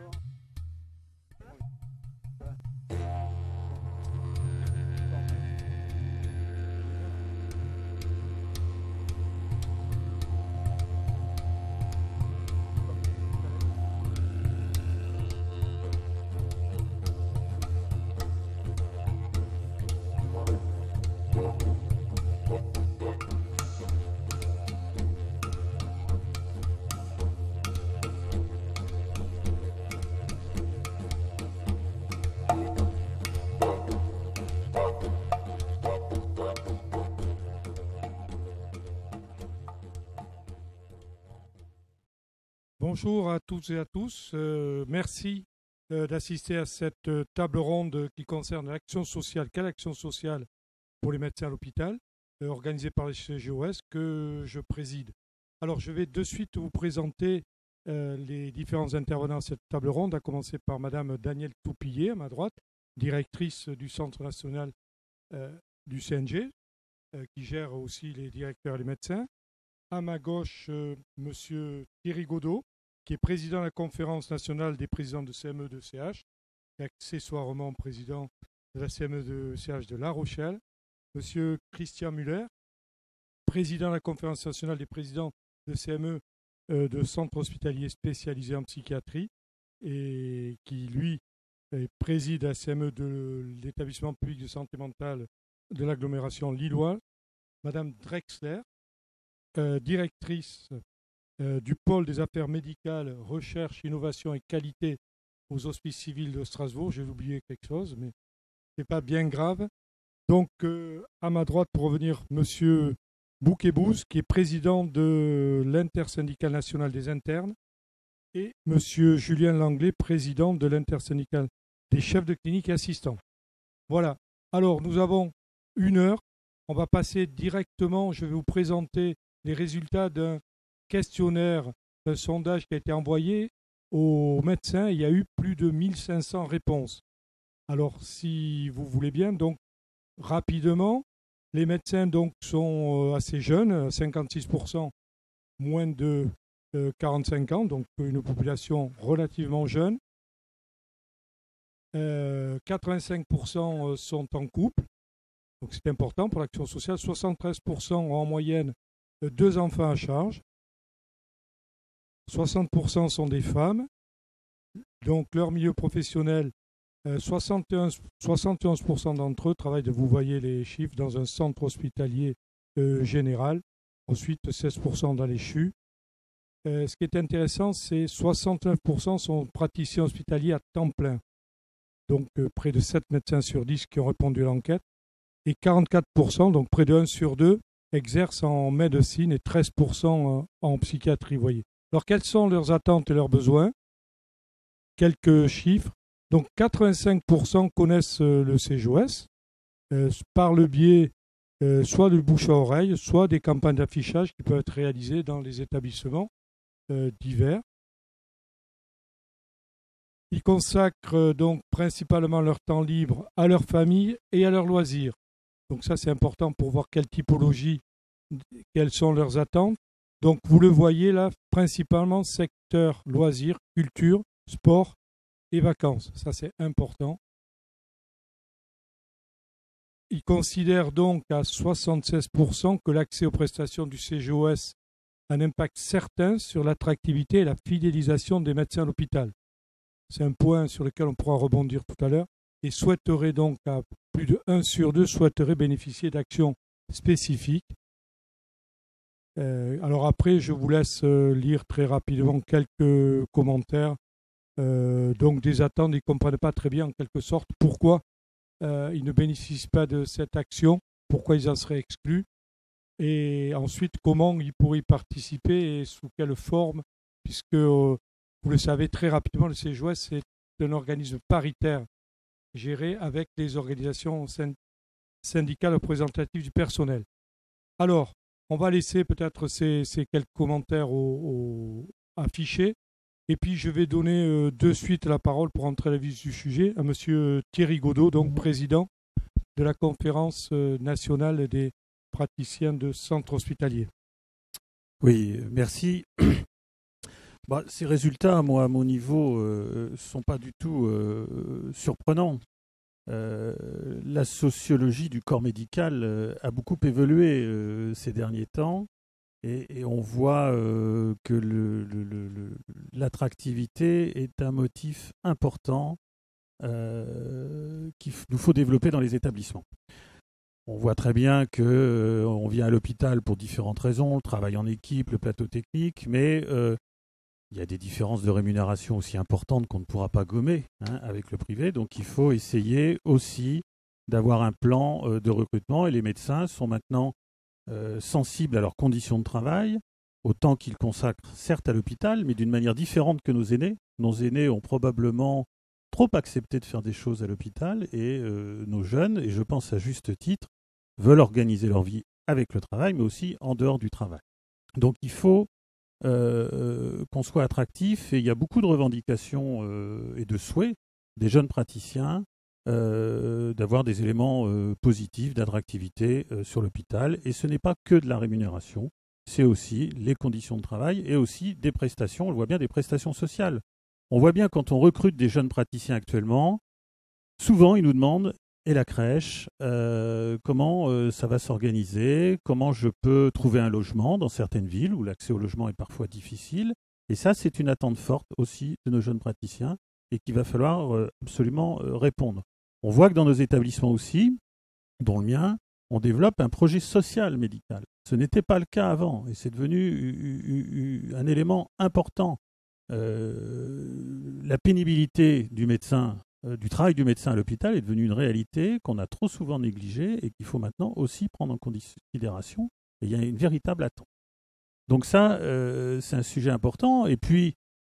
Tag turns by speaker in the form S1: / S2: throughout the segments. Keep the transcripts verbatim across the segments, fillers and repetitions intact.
S1: Bonjour à toutes et à tous. Euh, merci euh, d'assister à cette euh, table ronde qui concerne l'action sociale. Quelle action sociale pour les médecins à l'hôpital, euh, organisée par les C G O S que je préside. Alors, je vais de suite vous présenter euh, les différents intervenants à cette table ronde, à commencer par Madame Danielle Toupillet, à ma droite, directrice du Centre national euh, du C N G, euh, qui gère aussi les directeurs et les médecins. À ma gauche, euh, Monsieur Thierry Godot, qui est président de la conférence nationale des présidents de C M E de C H, et accessoirement président de la C M E de C H de La Rochelle. Monsieur Christian Muller, président de la conférence nationale des présidents de C M E euh, de centres hospitaliers spécialisés en psychiatrie, et qui, lui, préside la C M E de l'établissement public de santé mentale de l'agglomération lilloise. Madame Drexler, euh, directrice euh, du pôle des affaires médicales, recherche, innovation et qualité aux hospices civils de Strasbourg. J'ai oublié quelque chose, mais ce n'est pas bien grave. Donc, euh, à ma droite, pour revenir, Monsieur Bouquet-Bouz, qui est président de l'intersyndicale nationale des internes, et Monsieur Julien Langlais, président de l'intersyndicale des chefs de clinique et assistants. Voilà. Alors, nous avons une heure. On va passer directement, je vais vous présenter les résultats d'un questionnaire, d'un sondage qui a été envoyé aux médecins. Il y a eu plus de mille cinq cents réponses. Alors, si vous voulez bien, donc, rapidement, les médecins donc, sont assez jeunes, cinquante-six pour cent moins de euh, quarante-cinq ans, donc une population relativement jeune. Euh, quatre-vingt-cinq pour cent sont en couple, donc c'est important pour l'action sociale. soixante-treize pour cent ont en moyenne deux enfants à charge. soixante pour cent sont des femmes. Donc leur milieu professionnel, euh, soixante et onze, soixante et onze pour cent d'entre eux travaillent, vous voyez les chiffres, dans un centre hospitalier euh, général. Ensuite, seize pour cent dans les C H U. Euh, ce qui est intéressant, c'est soixante-neuf pour cent sont praticiens hospitaliers à temps plein. Donc euh, près de sept médecins sur dix qui ont répondu à l'enquête. Et quarante-quatre pour cent, donc près de un sur deux, exercent en médecine et treize pour cent en psychiatrie, vous voyez. Alors, quelles sont leurs attentes et leurs besoins? Quelques chiffres. Donc, quatre-vingt-cinq pour cent connaissent le C G O S euh, par le biais euh, soit du bouche à oreille, soit des campagnes d'affichage qui peuvent être réalisées dans les établissements euh, divers. Ils consacrent euh, donc principalement leur temps libre à leur famille et à leurs loisirs. Donc ça, c'est important pour voir quelle typologie, quelles sont leurs attentes. Donc vous le voyez là, principalement secteur loisirs, culture, sport et vacances. Ça, c'est important. Ils considèrent donc à soixante-seize pour cent que l'accès aux prestations du C G O S a un impact certain sur l'attractivité et la fidélisation des médecins à l'hôpital. C'est un point sur lequel on pourra rebondir tout à l'heure. Et souhaiterait donc, à plus de un sur deux, souhaiterait bénéficier d'actions spécifiques. Euh, alors après, je vous laisse euh, lire très rapidement quelques commentaires. Euh, donc des attentes, ils ne comprennent pas très bien en quelque sorte pourquoi euh, ils ne bénéficient pas de cette action, pourquoi ils en seraient exclus, et ensuite comment ils pourraient y participer et sous quelle forme, puisque euh, vous le savez très rapidement, le C G O S c'est un organisme paritaire géré avec les organisations syndicales représentatives du personnel. Alors, on va laisser peut-être ces, ces quelques commentaires au, au, affichés, et puis je vais donner euh, de suite la parole pour entrer à la vif du sujet à M. Thierry Godot, donc président de la conférence euh, nationale des praticiens de centres hospitaliers.
S2: Oui, merci. Bah, ces résultats, moi, à mon niveau, ne euh, sont pas du tout euh, surprenants. Euh, la sociologie du corps médical euh, a beaucoup évolué euh, ces derniers temps et, et on voit euh, que le, le, le, le, l'attractivité est un motif important euh, qu'il nous faut développer dans les établissements. On voit très bien que euh, on vient à l'hôpital pour différentes raisons, le travail en équipe, le plateau technique, mais euh, il y a des différences de rémunération aussi importantes qu'on ne pourra pas gommer hein, avec le privé. Donc il faut essayer aussi d'avoir un plan euh, de recrutement. Et les médecins sont maintenant euh, sensibles à leurs conditions de travail, au temps qu'ils consacrent certes à l'hôpital, mais d'une manière différente que nos aînés. Nos aînés ont probablement trop accepté de faire des choses à l'hôpital et euh, nos jeunes, et je pense à juste titre, veulent organiser leur vie avec le travail, mais aussi en dehors du travail. Donc il faut euh, qu'on soit attractif et il y a beaucoup de revendications euh, et de souhaits des jeunes praticiens euh, d'avoir des éléments euh, positifs d'attractivité euh, sur l'hôpital. Et ce n'est pas que de la rémunération, c'est aussi les conditions de travail et aussi des prestations, on le voit bien, des prestations sociales. On voit bien quand on recrute des jeunes praticiens actuellement, souvent ils nous demandent et la crèche, euh, comment euh, ça va s'organiser, comment je peux trouver un logement dans certaines villes où l'accès au logement est parfois difficile. Et ça, c'est une attente forte aussi de nos jeunes praticiens et qu'il va falloir euh, absolument euh, répondre. On voit que dans nos établissements aussi, dont le mien, on développe un projet social médical. Ce n'était pas le cas avant et c'est devenu un élément important. Euh, la pénibilité du médecin du travail du médecin à l'hôpital est devenue une réalité qu'on a trop souvent négligée et qu'il faut maintenant aussi prendre en considération. Et il y a une véritable attente. Donc ça, euh, c'est un sujet important. Et puis,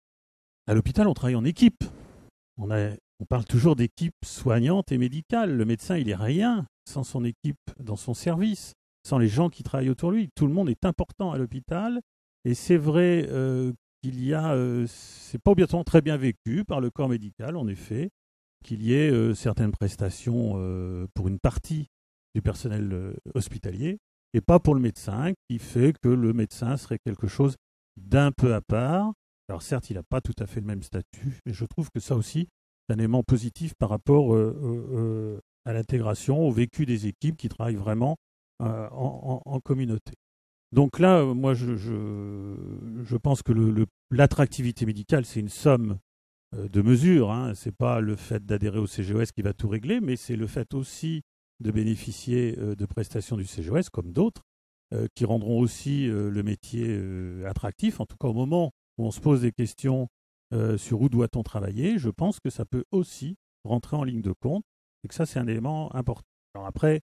S2: à l'hôpital, on travaille en équipe. On, a, on parle toujours d'équipe soignante et médicale. Le médecin, il n'est rien sans son équipe dans son service, sans les gens qui travaillent autour de lui. Tout le monde est important à l'hôpital. Et c'est vrai euh, qu'il y a, euh, c'est pas obligatoirement très bien vécu par le corps médical, en effet, qu'il y ait euh, certaines prestations euh, pour une partie du personnel euh, hospitalier et pas pour le médecin, qui fait que le médecin serait quelque chose d'un peu à part. Alors certes, il n'a pas tout à fait le même statut, mais je trouve que ça aussi, c'est un élément positif par rapport euh, euh, à l'intégration, au vécu des équipes qui travaillent vraiment euh, en, en, en communauté. Donc là, moi, je, je, je pense que le, le, l'attractivité médicale, c'est une somme de mesures. Hein. Ce n'est pas le fait d'adhérer au C G O S qui va tout régler, mais c'est le fait aussi de bénéficier euh, de prestations du C G O S, comme d'autres, euh, qui rendront aussi euh, le métier euh, attractif. En tout cas, au moment où on se pose des questions euh, sur où doit-on travailler, je pense que ça peut aussi rentrer en ligne de compte et que ça, c'est un élément important. Alors après,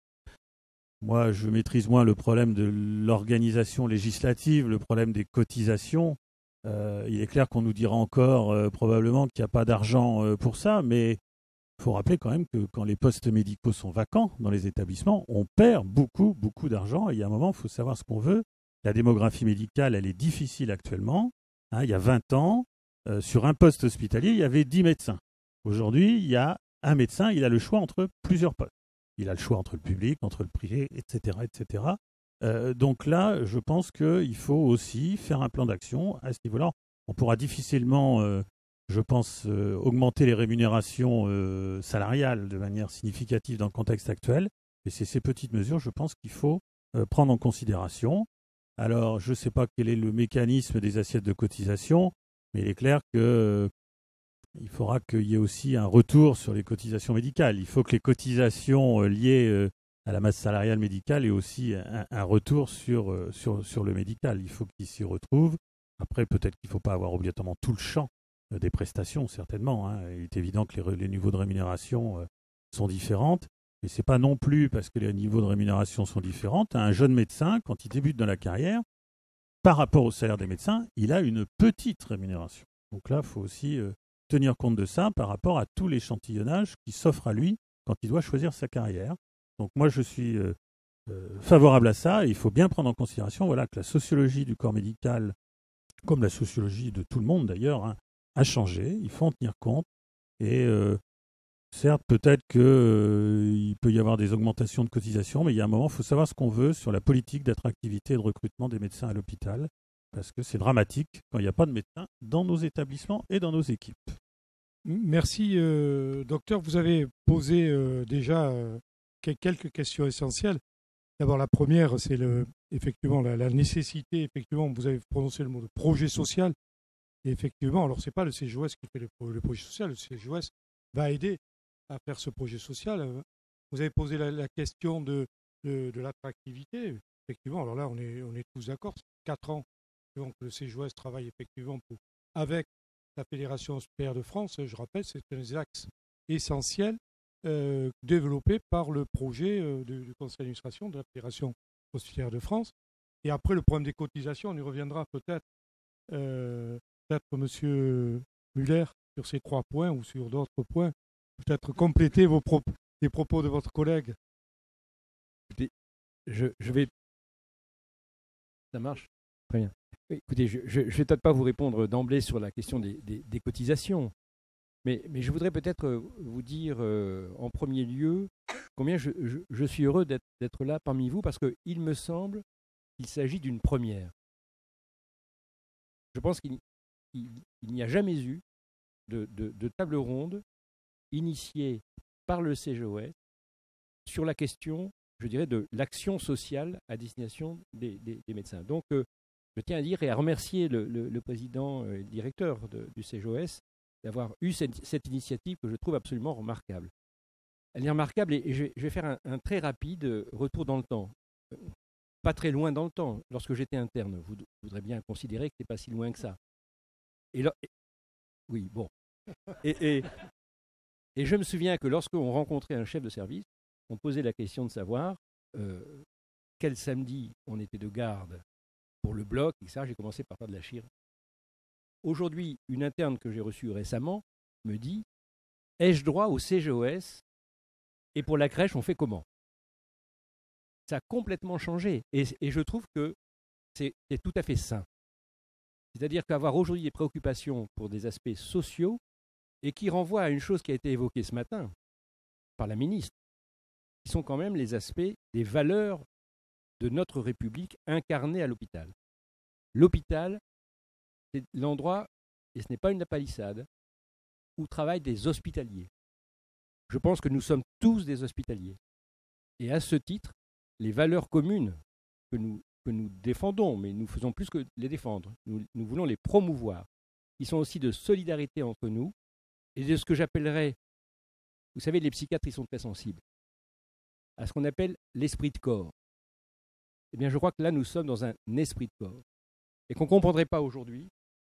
S2: moi, je maîtrise moins le problème de l'organisation législative, le problème des cotisations. Euh, il est clair qu'on nous dira encore euh, probablement qu'il n'y a pas d'argent euh, pour ça, mais il faut rappeler quand même que quand les postes médicaux sont vacants dans les établissements, on perd beaucoup, beaucoup d'argent. Et il y a un moment, il faut savoir ce qu'on veut. La démographie médicale, elle est difficile actuellement. Hein, il y a vingt ans, euh, sur un poste hospitalier, il y avait dix médecins. Aujourd'hui, il y a un médecin, il a le choix entre plusieurs postes. Il a le choix entre le public, entre le privé, et cetera, et cetera. Euh, donc là, je pense qu'il faut aussi faire un plan d'action à ce niveau-là. On pourra difficilement, euh, je pense, euh, augmenter les rémunérations euh, salariales de manière significative dans le contexte actuel. Et c'est ces petites mesures, je pense, qu'il faut euh, prendre en considération. Alors, je ne sais pas quel est le mécanisme des assiettes de cotisation, mais il est clair que euh, il faudra qu'il y ait aussi un retour sur les cotisations médicales. Il faut que les cotisations euh, liées euh, à la masse salariale médicale aient aussi un, un retour sur, euh, sur, sur le médical. Il faut qu'ils s'y retrouvent. Après, peut-être qu'il ne faut pas avoir obligatoirement tout le champ euh, des prestations, certainement. Hein. Il est évident que les, les niveaux de rémunération euh, sont différents. Mais ce n'est pas non plus parce que les niveaux de rémunération sont différents. Un jeune médecin, quand il débute dans la carrière, par rapport au salaire des médecins, il a une petite rémunération. Donc là, il faut aussi euh, tenir compte de ça par rapport à tout l'échantillonnage qui s'offre à lui quand il doit choisir sa carrière. Donc moi, je suis euh, euh, favorable à ça. Et il faut bien prendre en considération voilà, que la sociologie du corps médical, comme la sociologie de tout le monde d'ailleurs, hein, a changé. Il faut en tenir compte. Et euh, certes, peut-être qu'il euh, peut y avoir des augmentations de cotisations, mais il y a un moment, il faut savoir ce qu'on veut sur la politique d'attractivité et de recrutement des médecins à l'hôpital. parce que c'est dramatique quand il n'y a pas de médecins dans nos établissements et dans nos équipes.
S1: Merci, euh, docteur. Vous avez posé euh, déjà euh, quelques questions essentielles. D'abord, la première, c'est le, effectivement la, la nécessité. Effectivement, vous avez prononcé le mot de projet social. Et effectivement, alors c'est pas le C G O S qui fait le, le projet social. Le C G O S va aider à faire ce projet social. Vous avez posé la, la question de, de, de l'attractivité. Effectivement, alors là, on est, on est tous d'accord. Quatre ans donc le C G O S travaille effectivement pour, avec la Fédération hospitalière de France. Je rappelle, c'est un des axes essentiels euh, développés par le projet euh, du, du conseil d'administration de la Fédération hospitalière de France. Et après, le problème des cotisations, on y reviendra peut-être, euh, peut-être M. Muller, sur ces trois points ou sur d'autres points, peut-être compléter vos pro- les propos de votre collègue.
S3: Écoutez, je, je vais... Ça marche ? Très bien. Écoutez, je ne vais peut-être pas vous répondre d'emblée sur la question des, des, des cotisations, mais, mais je voudrais peut-être vous dire euh, en premier lieu combien je, je, je suis heureux d'être, d'être là parmi vous, parce qu'il me semble qu'il s'agit d'une première. Je pense qu'il il, il n'y a jamais eu de, de, de table ronde initiée par le C G O S sur la question, je dirais, de l'action sociale à destination des, des, des médecins. Donc, euh, je tiens à dire et à remercier le, le, le président et le directeur de, du C G O S d'avoir eu cette, cette initiative que je trouve absolument remarquable. Elle est remarquable et, et je, vais, je vais faire un, un très rapide retour dans le temps. Euh, pas très loin dans le temps. Lorsque j'étais interne, vous voudrez bien considérer que ce n'est pas si loin que ça. Et là, et, oui, bon. Et, et, et je me souviens que lorsqu'on rencontrait un chef de service, on posait la question de savoir euh, quel samedi on était de garde pour le bloc, et cetera. J'ai commencé par faire de la chire. Aujourd'hui, une interne que j'ai reçue récemment me dit « Ai-je droit au C G O S et pour la crèche, on fait comment ?» Ça a complètement changé et, et je trouve que c'est, c'est tout à fait sain. C'est-à-dire qu'avoir aujourd'hui des préoccupations pour des aspects sociaux et qui renvoient à une chose qui a été évoquée ce matin par la ministre, qui sont quand même les aspects des valeurs de notre République incarnées à l'hôpital. L'hôpital, c'est l'endroit, et ce n'est pas une palissade, où travaillent des hospitaliers. Je pense que nous sommes tous des hospitaliers. Et à ce titre, les valeurs communes que nous, que nous défendons, mais nous faisons plus que les défendre, nous, nous voulons les promouvoir, qui sont aussi de solidarité entre nous et de ce que j'appellerais, vous savez, les psychiatres, ils sont très sensibles à ce qu'on appelle l'esprit de corps. Eh bien, je crois que là, nous sommes dans un esprit de corps. Et qu'on ne comprendrait pas aujourd'hui,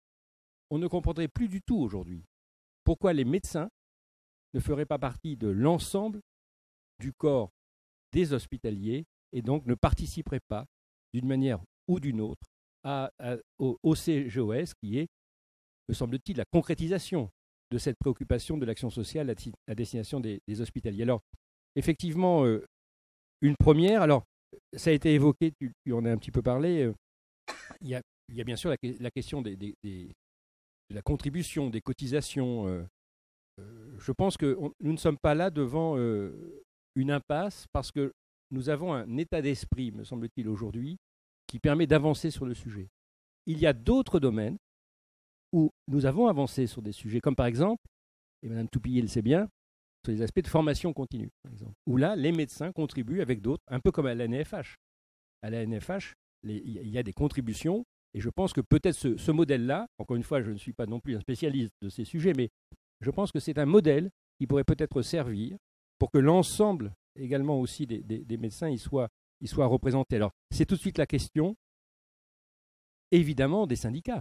S3: on ne comprendrait plus du tout aujourd'hui pourquoi les médecins ne feraient pas partie de l'ensemble du corps des hospitaliers et donc ne participeraient pas, d'une manière ou d'une autre, à, à, au, au C G O S, qui est, me semble-t-il, la concrétisation de cette préoccupation de l'action sociale à, à destination des, des hospitaliers. Alors, effectivement, euh, une première, alors, ça a été évoqué, tu, tu en as un petit peu parlé, euh, il, y a, il y a bien sûr la, la question des, des, des, de la contribution, des cotisations. Euh, euh, je pense que on, nous ne sommes pas là devant euh, une impasse parce que nous avons un état d'esprit, me semble-t-il, aujourd'hui, qui permet d'avancer sur le sujet. Il y a d'autres domaines où nous avons avancé sur des sujets, comme par exemple, et Mme Toupillier le sait bien, sur les aspects de formation continue, par exemple, où là, les médecins contribuent avec d'autres, un peu comme à l'A N F H. À l'A N F H, les, il y a des contributions, et je pense que peut-être ce, ce modèle-là, encore une fois, je ne suis pas non plus un spécialiste de ces sujets, mais je pense que c'est un modèle qui pourrait peut-être servir pour que l'ensemble également aussi des, des, des médecins y soient, y soient représentés. Alors, c'est tout de suite la question, évidemment, des syndicats.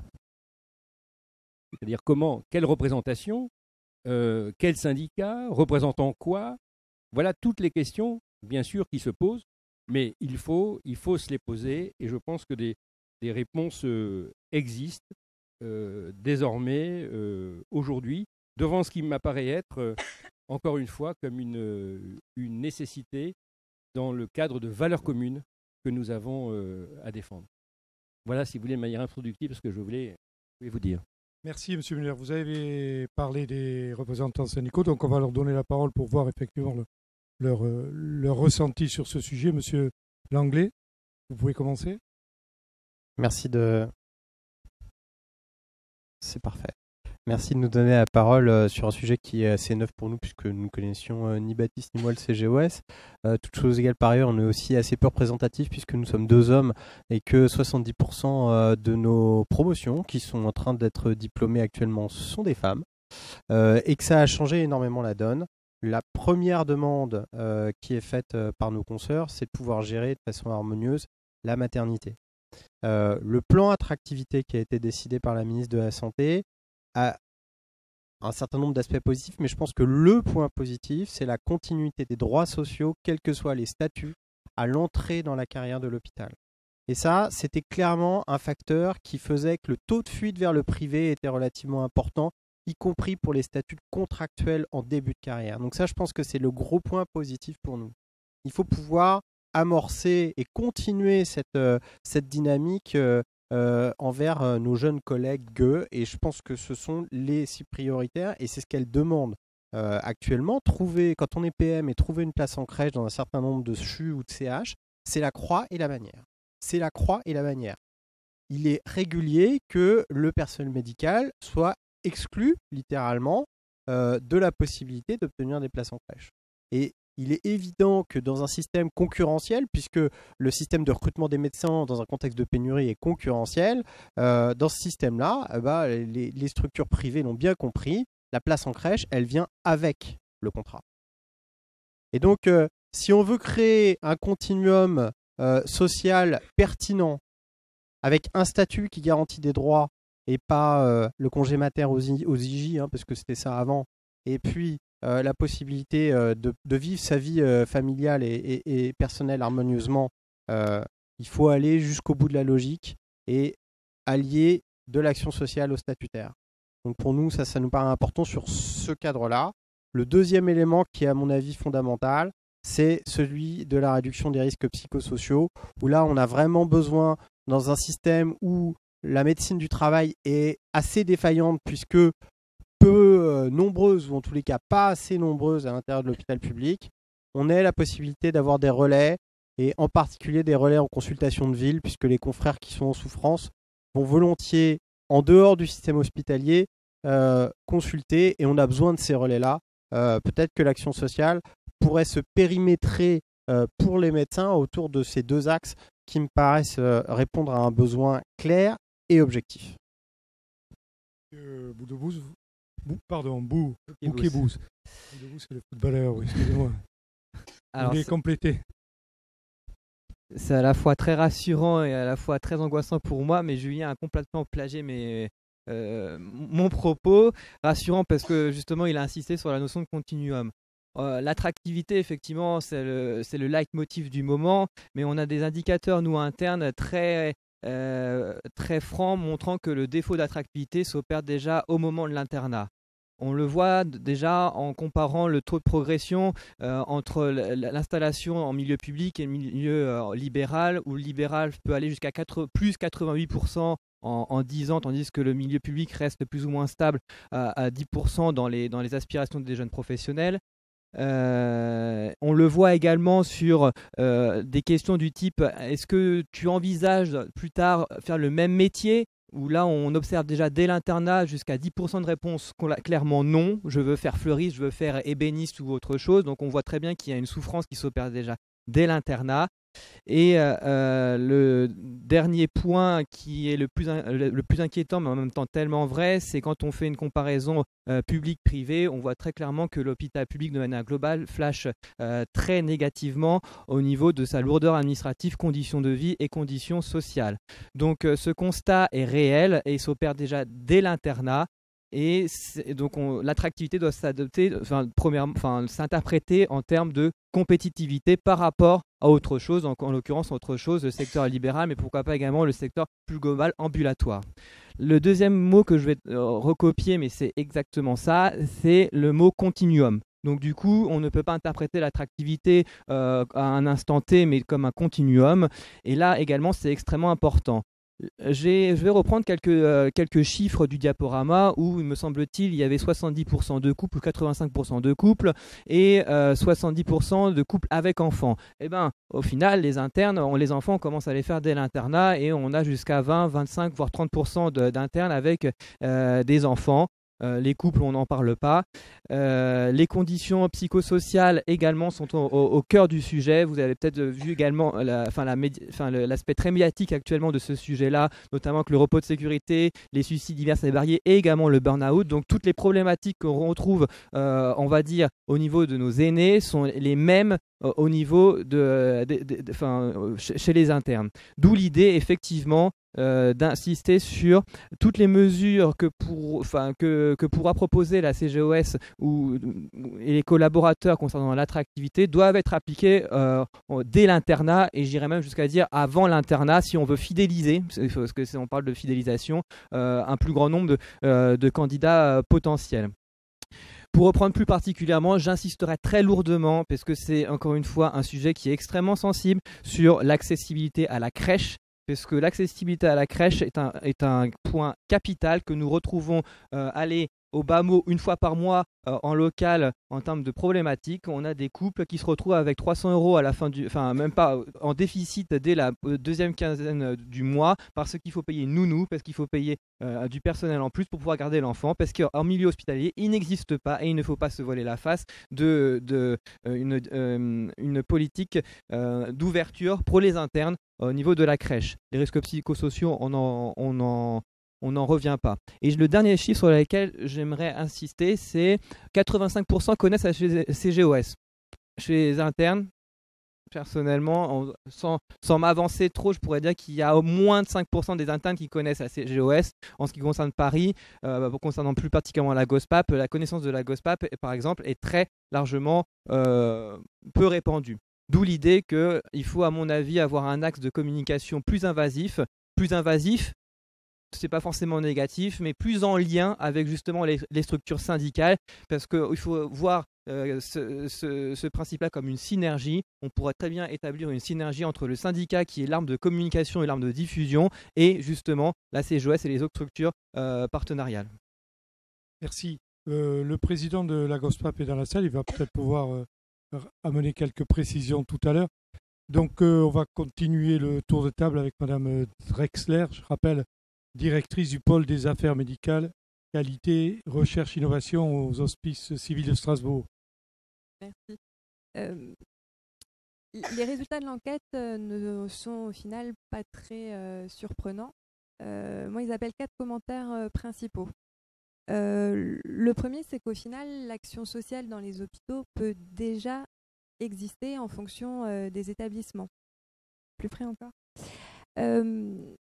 S3: C'est-à-dire comment, quelle représentation, euh, quel syndicat, représentant quoi, voilà toutes les questions, bien sûr, qui se posent, mais il faut, il faut se les poser, et je pense que des, des réponses euh, existent euh, désormais, euh, aujourd'hui, devant ce qui m'apparaît être, euh, encore une fois, comme une, une nécessité dans le cadre de valeurs communes que nous avons euh, à défendre. Voilà, si vous voulez, de manière introductive, ce que je voulais, je voulais vous dire.
S1: Merci, M. Muller. Vous avez parlé des représentants syndicaux, donc on va leur donner la parole pour voir effectivement le, leur, euh, leur ressenti sur ce sujet. Monsieur Langlais, vous pouvez commencer.
S4: Merci de, C'est parfait. Merci de nous donner la parole euh, sur un sujet qui est assez neuf pour nous puisque nous ne connaissions euh, ni Baptiste ni moi le C G O S. Euh, toutes choses égales par ailleurs, on est aussi assez peu représentatifs puisque nous sommes deux hommes et que soixante-dix pour cent euh, de nos promotions qui sont en train d'être diplômées actuellement sont des femmes euh, et que ça a changé énormément la donne. La première demande euh, qui est faite euh, par nos consoeurs, c'est de pouvoir gérer de façon harmonieuse la maternité. Euh, le plan attractivité qui a été décidé par la ministre de la Santé a un certain nombre d'aspects positifs, mais je pense que le point positif, c'est la continuité des droits sociaux, quels que soient les statuts, à l'entrée dans la carrière de l'hôpital. Et ça, c'était clairement un facteur qui faisait que le taux de fuite vers le privé était relativement important, y compris pour les statuts contractuels en début de carrière. Donc ça, je pense que c'est le gros point positif pour nous. Il faut pouvoir amorcer et continuer cette, euh, cette dynamique euh, Euh, envers euh, nos jeunes collègues gueux, et je pense que ce sont les six prioritaires et c'est ce qu'elles demandent euh, actuellement. Trouver, quand on est P M et trouver une place en crèche dans un certain nombre de C H U ou de C H, c'est la croix et la bannière. C'est la croix et la bannière. Il est régulier que le personnel médical soit exclu littéralement euh, de la possibilité d'obtenir des places en crèche. Et il est évident que dans un système concurrentiel, puisque le système de recrutement des médecins dans un contexte de pénurie est concurrentiel, euh, dans ce système-là, eh ben, les, les structures privées l'ont bien compris, la place en crèche, elle vient avec le contrat. Et donc, euh, si on veut créer un continuum euh, social pertinent, avec un statut qui garantit des droits, et pas euh, le congé mater aux, aux I J, hein, parce que c'était ça avant, et puis Euh, la possibilité euh, de, de vivre sa vie euh, familiale et, et, et personnelle harmonieusement, euh, il faut aller jusqu'au bout de la logique et allier de l'action sociale au statutaire. Donc pour nous, ça, ça nous paraît important sur ce cadre-là. Le deuxième élément qui est à mon avis fondamental, c'est celui de la réduction des risques psychosociaux, où là, on a vraiment besoin, dans un système où la médecine du travail est assez défaillante, puisque peu euh, nombreuses, ou en tous les cas pas assez nombreuses à l'intérieur de l'hôpital public, on ait la possibilité d'avoir des relais, et en particulier des relais en consultation de ville, puisque les confrères qui sont en souffrance vont volontiers, en dehors du système hospitalier, euh, consulter, et on a besoin de ces relais-là. Euh, peut-être que l'action sociale pourrait se périmétrer euh, pour les médecins autour de ces deux axes qui me paraissent euh, répondre à un besoin clair et objectif.
S1: Euh, Boudebouz, Bou, pardon, Bou, Bouquet-Bouz. Boudebouz, c'est le footballeur, oui, excusez-moi. Alors, vous voulez compléter?
S5: C'est à la fois très rassurant et à la fois très angoissant pour moi, mais Julien a complètement plagié mes, euh, mon propos. Rassurant parce que justement, il a insisté sur la notion de continuum. Euh, l'attractivité, effectivement, c'est le, c'est le leitmotiv du moment, mais on a des indicateurs, nous, internes, très... Euh, très franc, montrant que le défaut d'attractivité s'opère déjà au moment de l'internat. On le voit déjà en comparant le taux de progression euh, entre l'installation en milieu public et le milieu euh, libéral, où le libéral peut aller jusqu'à plus quatre-vingt-huit pour cent en, en dix ans, tandis que le milieu public reste plus ou moins stable à, à dix pour cent dans les, dans les aspirations des jeunes professionnels. Euh, on le voit également sur euh, des questions du type est-ce que tu envisages plus tard faire le même métier, où là on observe déjà dès l'internat jusqu'à dix pour cent de réponses clairement non, je veux faire fleuriste, je veux faire ébéniste ou autre chose. Donc on voit très bien qu'il y a une souffrance qui s'opère déjà dès l'internat. Et euh, le dernier point qui est le plus, in- le plus inquiétant, mais en même temps tellement vrai, c'est quand on fait une comparaison euh, public-privé, on voit très clairement que l'hôpital public de manière globale flash euh, très négativement au niveau de sa lourdeur administrative, conditions de vie et conditions sociales. Donc euh, ce constat est réel et s'opère déjà dès l'internat. Et donc on, l'attractivité doit s'adapter, enfin, première, enfin, s'interpréter en termes de compétitivité par rapport à autre chose, en, en l'occurrence autre chose, le secteur libéral, mais pourquoi pas également le secteur plus global ambulatoire. Le deuxième mot que je vais euh, recopier, mais c'est exactement ça, c'est le mot continuum. Donc du coup, on ne peut pas interpréter l'attractivité euh, à un instant T, mais comme un continuum. Et là également, c'est extrêmement important. J'ai, je vais reprendre quelques, euh, quelques chiffres du diaporama où, il me semble-t-il, il y avait soixante-dix pour cent de couples, quatre-vingt-cinq pour cent de couples et euh, soixante-dix pour cent de couples avec enfants. Et ben, au final, les internes, on, les enfants, on commence à les faire dès l'internat et on a jusqu'à vingt, vingt-cinq, voire trente pour cent de, d'internes avec euh, des enfants. Euh, les couples, on n'en parle pas. Euh, les conditions psychosociales également sont au, au, au cœur du sujet. Vous avez peut-être vu également la, enfin, la médi- enfin, le, l'aspect très médiatique actuellement de ce sujet-là, notamment que le repos de sécurité, les suicides divers et variés et également le burn-out. Donc toutes les problématiques qu'on retrouve, euh, on va dire, au niveau de nos aînés sont les mêmes euh, au niveau de, de, de, de, enfin, chez les internes. D'où l'idée, effectivement, Euh, d'insister sur toutes les mesures que, pour, enfin, que, que pourra proposer la C G O S ou, et les collaborateurs concernant l'attractivité doivent être appliquées euh, dès l'internat et j'irais même jusqu'à dire avant l'internat si on veut fidéliser, parce que si on parle de fidélisation, euh, un plus grand nombre de, euh, de candidats euh, potentiels. Pour reprendre plus particulièrement, j'insisterai très lourdement, parce que c'est encore une fois un sujet qui est extrêmement sensible, sur l'accessibilité à la crèche, parce que l'accessibilité à la crèche est un, est un point capital que nous retrouvons euh, aller au bas mot une fois par mois euh, en local en termes de problématiques. On a des couples qui se retrouvent avec trois cents euros à la fin du, enfin même pas en déficit dès la deuxième quinzaine du mois parce qu'il faut payer une nounou, parce qu'il faut payer euh, du personnel en plus pour pouvoir garder l'enfant, parce qu'en milieu hospitalier il n'existe pas et il ne faut pas se voiler la face de, de euh, une, euh, une politique euh, d'ouverture pour les internes au niveau de la crèche. Les risques psychosociaux, on en, on en on n'en revient pas. Et le dernier chiffre sur lequel j'aimerais insister, c'est quatre-vingt-cinq pour cent connaissent la C G O S. Chez les internes, personnellement, on, sans, sans m'avancer trop, je pourrais dire qu'il y a au moins de cinq pour cent des internes qui connaissent la C G O S. En ce qui concerne Paris, euh, concernant plus particulièrement la GOSPAP, la connaissance de la GOSPAP, par exemple, est très largement euh, peu répandue. D'où l'idée qu'il faut, à mon avis, avoir un axe de communication plus invasif, plus invasif, c'est pas forcément négatif, mais plus en lien avec justement les, les structures syndicales, parce qu'il faut voir euh, ce, ce, ce principe-là comme une synergie. On pourrait très bien établir une synergie entre le syndicat qui est l'arme de communication et l'arme de diffusion, et justement la C G O S et les autres structures euh, partenariales.
S1: Merci. Euh, le président de la GOSPAP est dans la salle, il va peut-être pouvoir euh, amener quelques précisions tout à l'heure. Donc euh, on va continuer le tour de table avec Madame Drexler, je rappelle, directrice du pôle des affaires médicales, qualité, recherche, innovation aux hospices civils de Strasbourg.
S6: Merci. Euh, les résultats de l'enquête euh, ne sont au final pas très euh, surprenants. Euh, moi, ils appellent quatre commentaires euh, principaux. Euh, le premier, c'est qu'au final, l'action sociale dans les hôpitaux peut déjà exister en fonction euh, des établissements. Plus près encore. Euh,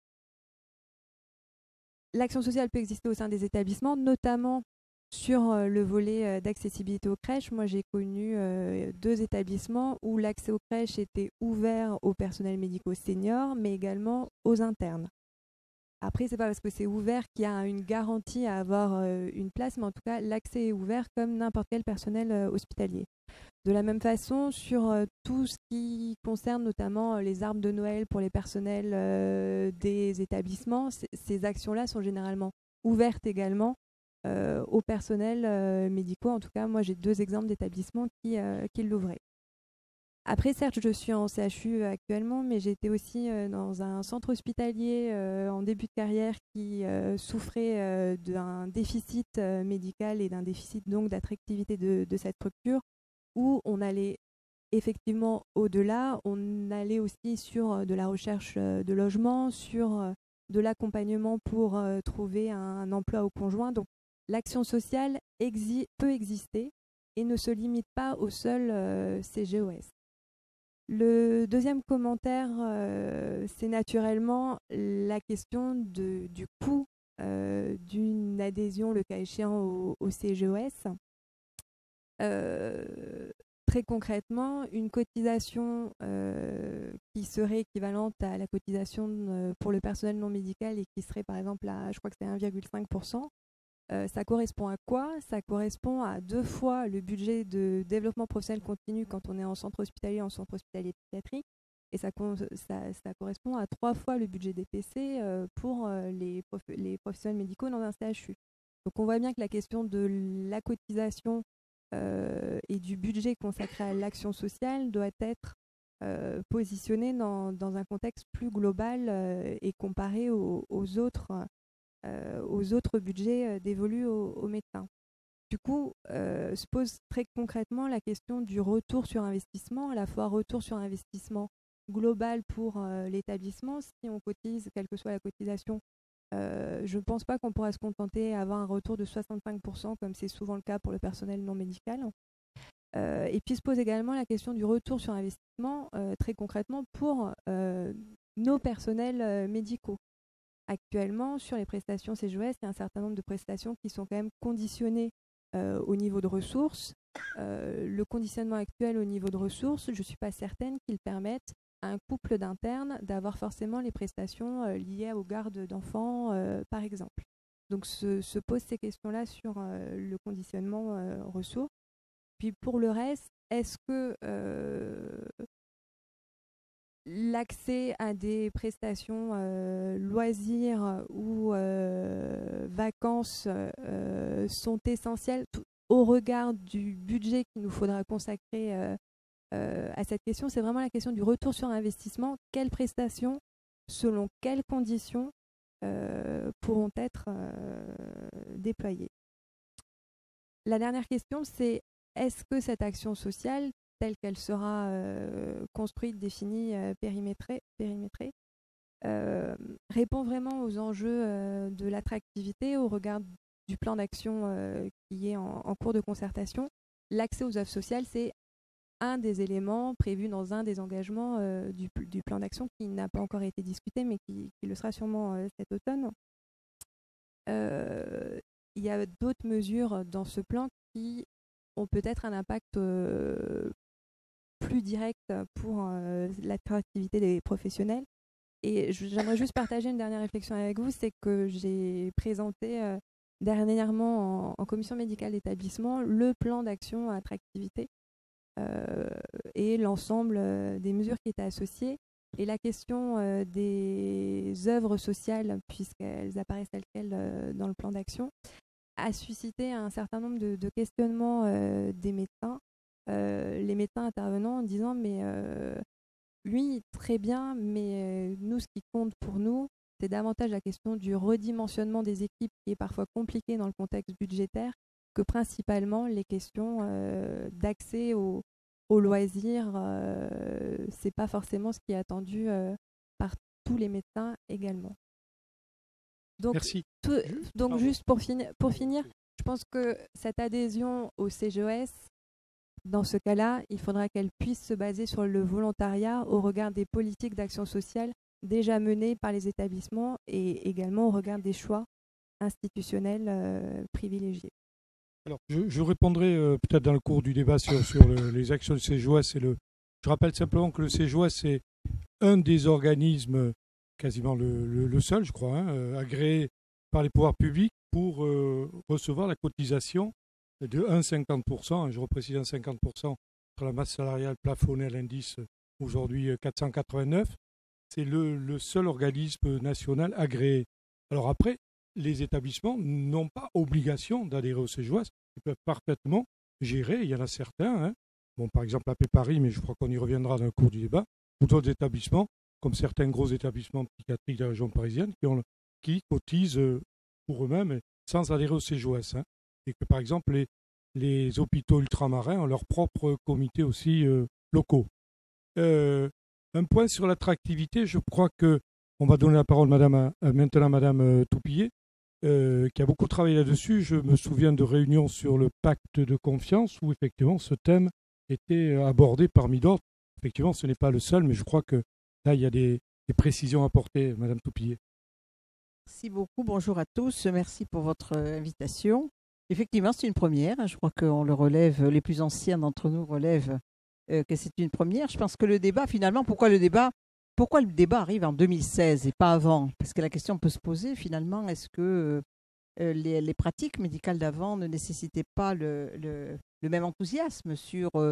S6: L'action sociale peut exister au sein des établissements, notamment sur euh, le volet euh, d'accessibilité aux crèches. Moi, j'ai connu euh, deux établissements où l'accès aux crèches était ouvert aux personnels médicaux seniors, mais également aux internes. Après, ce n'est pas parce que c'est ouvert qu'il y a une garantie à avoir euh, une place, mais en tout cas, l'accès est ouvert comme n'importe quel personnel euh, hospitalier. De la même façon, sur euh, tout ce qui concerne notamment euh, les arbres de Noël pour les personnels euh, des établissements, ces actions-là sont généralement ouvertes également euh, aux personnels euh, médicaux. En tout cas, moi, j'ai deux exemples d'établissements qui, euh, qui l'ouvraient. Après, certes, je suis en C H U actuellement, mais j'ai été aussi euh, dans un centre hospitalier euh, en début de carrière qui euh, souffrait euh, d'un déficit euh, médical et d'un déficit donc d'attractivité de, de cette structure, où on allait effectivement au-delà, on allait aussi sur de la recherche de logement, sur de l'accompagnement pour euh, trouver un emploi au conjoint. Donc l'action sociale exi- peut exister et ne se limite pas au seul euh, C G O S. Le deuxième commentaire, euh, c'est naturellement la question de, du coût euh, d'une adhésion, le cas échéant, au, au C G O S. Euh, très concrètement, une cotisation euh, qui serait équivalente à la cotisation euh, pour le personnel non médical et qui serait par exemple à, je crois que c'est un virgule cinq pour cent, euh, ça correspond à quoi? Ça correspond à deux fois le budget de développement professionnel continu quand on est en centre hospitalier, en centre hospitalier psychiatrique, et ça, ça, ça correspond à trois fois le budget des P C euh, pour euh, les, prof les professionnels médicaux dans un C H U. Donc on voit bien que la question de la cotisation euh, et du budget consacré à l'action sociale doit être euh, positionnée dans, dans un contexte plus global euh, et comparé aux, aux, autres, euh, aux autres budgets euh, dévolus aux, aux médecins. Du coup, euh, se pose très concrètement la question du retour sur investissement, à la fois retour sur investissement global pour euh, l'établissement. Si on cotise, quelle que soit la cotisation, euh, je ne pense pas qu'on pourra se contenter d'avoir un retour de soixante-cinq pour cent comme c'est souvent le cas pour le personnel non médical. Euh, et puis se pose également la question du retour sur investissement, euh, très concrètement pour euh, nos personnels euh, médicaux. Actuellement, sur les prestations C G O S, il y a un certain nombre de prestations qui sont quand même conditionnées euh, au niveau de ressources. Euh, le conditionnement actuel au niveau de ressources, je ne suis pas certaine qu'il permette à un couple d'internes d'avoir forcément les prestations euh, liées aux gardes d'enfants, euh, par exemple. Donc se, se posent ces questions-là sur euh, le conditionnement euh, ressources. Puis pour le reste, est-ce que euh, l'accès à des prestations euh, loisirs ou euh, vacances euh, sont essentielles au regard du budget qu'il nous faudra consacrer euh, euh, à cette question? C'est vraiment la question du retour sur investissement. Quelles prestations, selon quelles conditions, euh, pourront être euh, déployées? La dernière question, c'est est-ce que cette action sociale, telle qu'elle sera euh, construite, définie, euh, périmétrée, périmétrée euh, répond vraiment aux enjeux euh, de l'attractivité au regard du plan d'action euh, qui est en, en cours de concertation? L'accès aux œuvres sociales, c'est un des éléments prévus dans un des engagements euh, du, du plan d'action qui n'a pas encore été discuté, mais qui, qui le sera sûrement euh, cet automne. Euh, il y a d'autres mesures dans ce plan qui ont peut-être un impact euh, plus direct pour euh, l'attractivité des professionnels. Et j'aimerais juste partager une dernière réflexion avec vous, c'est que j'ai présenté euh, dernièrement en, en commission médicale d'établissement le plan d'action attractivité euh, et l'ensemble euh, des mesures qui étaient associées. Et la question euh, des œuvres sociales, puisqu'elles apparaissent telles quelles euh, dans le plan d'action, a suscité un certain nombre de, de questionnements euh, des médecins, euh, les médecins intervenants en disant mais euh, oui, très bien, mais euh, nous, ce qui compte pour nous, c'est davantage la question du redimensionnement des équipes qui est parfois compliqué dans le contexte budgétaire que principalement les questions euh, d'accès aux, aux loisirs. Euh, c'est pas forcément ce qui est attendu euh, par tous les médecins également. Donc,
S1: Merci.
S6: Tout, donc juste pour, fini, pour finir, je pense que cette adhésion au C G O S, dans ce cas-là, il faudra qu'elle puisse se baser sur le volontariat au regard des politiques d'action sociale déjà menées par les établissements et également au regard des choix institutionnels euh, privilégiés.
S1: Alors, je, je répondrai euh, peut-être dans le cours du débat sur, sur le, les actions du C G O S. Et le, je rappelle simplement que le C G O S est un des organismes, quasiment le, le, le seul, je crois, hein, euh, agréé par les pouvoirs publics pour euh, recevoir la cotisation de un virgule cinquante pour cent, je reprécise un virgule cinquante pour cent sur la masse salariale plafonnée à l'indice aujourd'hui quatre cent quatre-vingt-neuf. C'est le, le seul organisme national agréé. Alors après, les établissements n'ont pas obligation d'adhérer au C G O S. Ils peuvent parfaitement gérer. Il y en a certains, hein. Bon, par exemple A P Paris, mais je crois qu'on y reviendra dans le cours du débat, ou d'autres établissements, comme certains gros établissements psychiatriques de la région parisienne, qui, ont, qui cotisent pour eux-mêmes sans adhérer au C G O S. Hein. Et que par exemple, les, les hôpitaux ultramarins ont leurs propres comités aussi euh, locaux. Euh, un point sur l'attractivité, je crois qu'on va donner la parole madame, à, maintenant à Mme euh, Toupillet, euh, qui a beaucoup travaillé là-dessus. Je me souviens de réunions sur le pacte de confiance où effectivement ce thème était abordé parmi d'autres. Effectivement, ce n'est pas le seul, mais je crois que là, il y a des, des précisions à apporter, Mme Toupillet.
S7: Merci beaucoup. Bonjour à tous. Merci pour votre invitation. Effectivement, c'est une première. Je crois qu'on le relève, les plus anciens d'entre nous relèvent euh, que c'est une première. Je pense que le débat, finalement, pourquoi le débat Pourquoi le débat arrive en deux mille seize et pas avant? Parce que la question peut se poser, finalement, est-ce que euh, les, les pratiques médicales d'avant ne nécessitaient pas le, le, le même enthousiasme sur euh,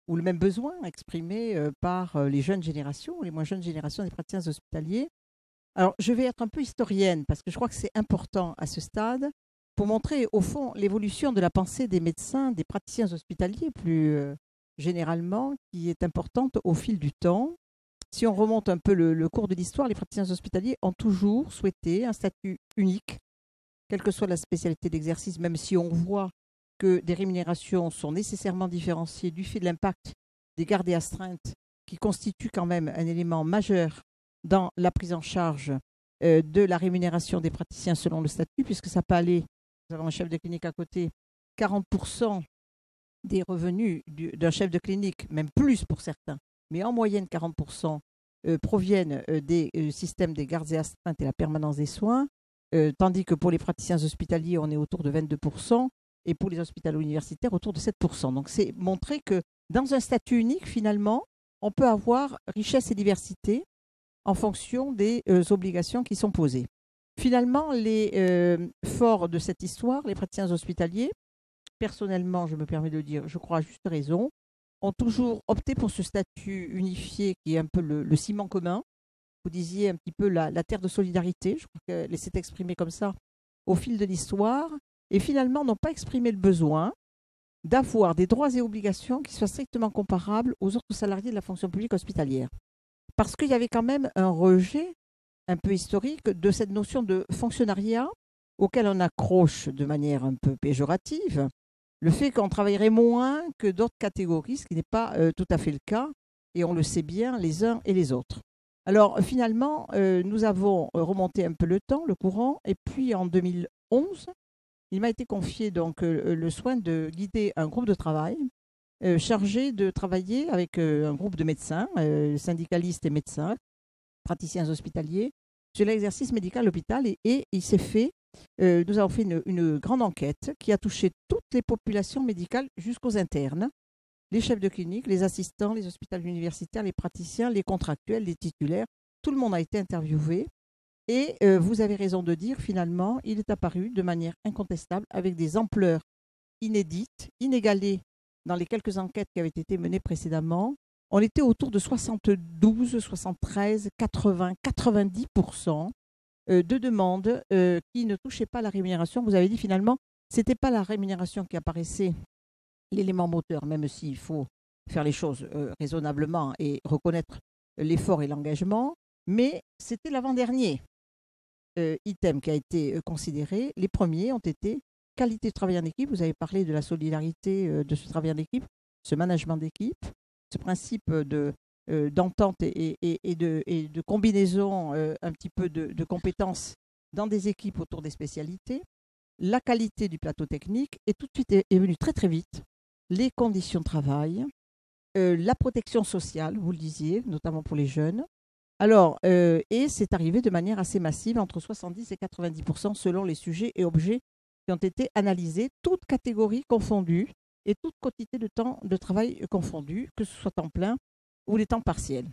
S7: ou le même besoin exprimé euh, par euh, les jeunes générations, les moins jeunes générations des praticiens hospitaliers. Alors, je vais être un peu historienne parce que je crois que c'est important à ce stade pour montrer au fond l'évolution de la pensée des médecins, des praticiens hospitaliers plus euh, généralement, qui est importante au fil du temps. Si on remonte un peu le, le cours de l'histoire, les praticiens hospitaliers ont toujours souhaité un statut unique, quelle que soit la spécialité d'exercice, même si on voit que des rémunérations sont nécessairement différenciées du fait de l'impact des gardes et astreintes, qui constituent quand même un élément majeur dans la prise en charge euh, de la rémunération des praticiens selon le statut, puisque ça peut aller, nous avons un chef de clinique à côté, quarante pour cent des revenus du, d'un chef de clinique, même plus pour certains, mais en moyenne quarante pour cent euh, proviennent euh, des euh, systèmes des gardes et astreintes et la permanence des soins, euh, tandis que pour les praticiens hospitaliers, on est autour de vingt-deux pour cent et pour les hospitalo-universitaires, autour de sept pour cent. Donc c'est montrer que dans un statut unique, finalement, on peut avoir richesse et diversité en fonction des euh, obligations qui sont posées. Finalement, les euh, forts de cette histoire, les praticiens hospitaliers, personnellement, je me permets de le dire, je crois à juste raison, ont toujours opté pour ce statut unifié qui est un peu le, le ciment commun. Vous disiez un petit peu la, la terre de solidarité, je crois que c'est exprimé comme ça au fil de l'histoire, et finalement n'ont pas exprimé le besoin d'avoir des droits et obligations qui soient strictement comparables aux autres salariés de la fonction publique hospitalière. Parce qu'il y avait quand même un rejet un peu historique de cette notion de fonctionnariat auquel on accroche de manière un peu péjorative le fait qu'on travaillerait moins que d'autres catégories, ce qui n'est pas euh, tout à fait le cas, et on le sait bien les uns et les autres. Alors finalement, euh, nous avons remonté un peu le temps, le courant, et puis en deux mille onze, il m'a été confié donc euh, le soin de guider un groupe de travail euh, chargé de travailler avec euh, un groupe de médecins, euh, syndicalistes et médecins, praticiens hospitaliers, sur l'exercice médical à l'hôpital, et, et il s'est fait Euh, nous avons fait une, une grande enquête qui a touché toutes les populations médicales jusqu'aux internes, les chefs de clinique, les assistants, les hospitals universitaires, les praticiens, les contractuels, les titulaires. Tout le monde a été interviewé. Et euh, vous avez raison de dire, finalement, il est apparu de manière incontestable avec des ampleurs inédites, inégalées dans les quelques enquêtes qui avaient été menées précédemment. On était autour de soixante-douze, soixante-treize, quatre-vingts, quatre-vingt-dix pour cent de demandes euh, qui ne touchaient pas la rémunération. Vous avez dit finalement, ce n'était pas la rémunération qui apparaissait l'élément moteur, même s'il faut faire les choses euh, raisonnablement et reconnaître l'effort et l'engagement, mais c'était l'avant-dernier euh, item qui a été euh, considéré. Les premiers ont été qualité de travail en équipe. Vous avez parlé de la solidarité euh, de ce travail en équipe, ce management d'équipe, ce principe de Euh, d'entente et, et, et, de, et de combinaison euh, un petit peu de, de compétences dans des équipes autour des spécialités, la qualité du plateau technique, et tout de suite est, est venu très très vite les conditions de travail, euh, la protection sociale, vous le disiez, notamment pour les jeunes. Alors, euh, et c'est arrivé de manière assez massive, entre soixante-dix et quatre-vingt-dix pour cent selon les sujets et objets qui ont été analysés, toutes catégories confondues et toute quantité de temps de travail confondue, que ce soit temps plein ou les temps partiels,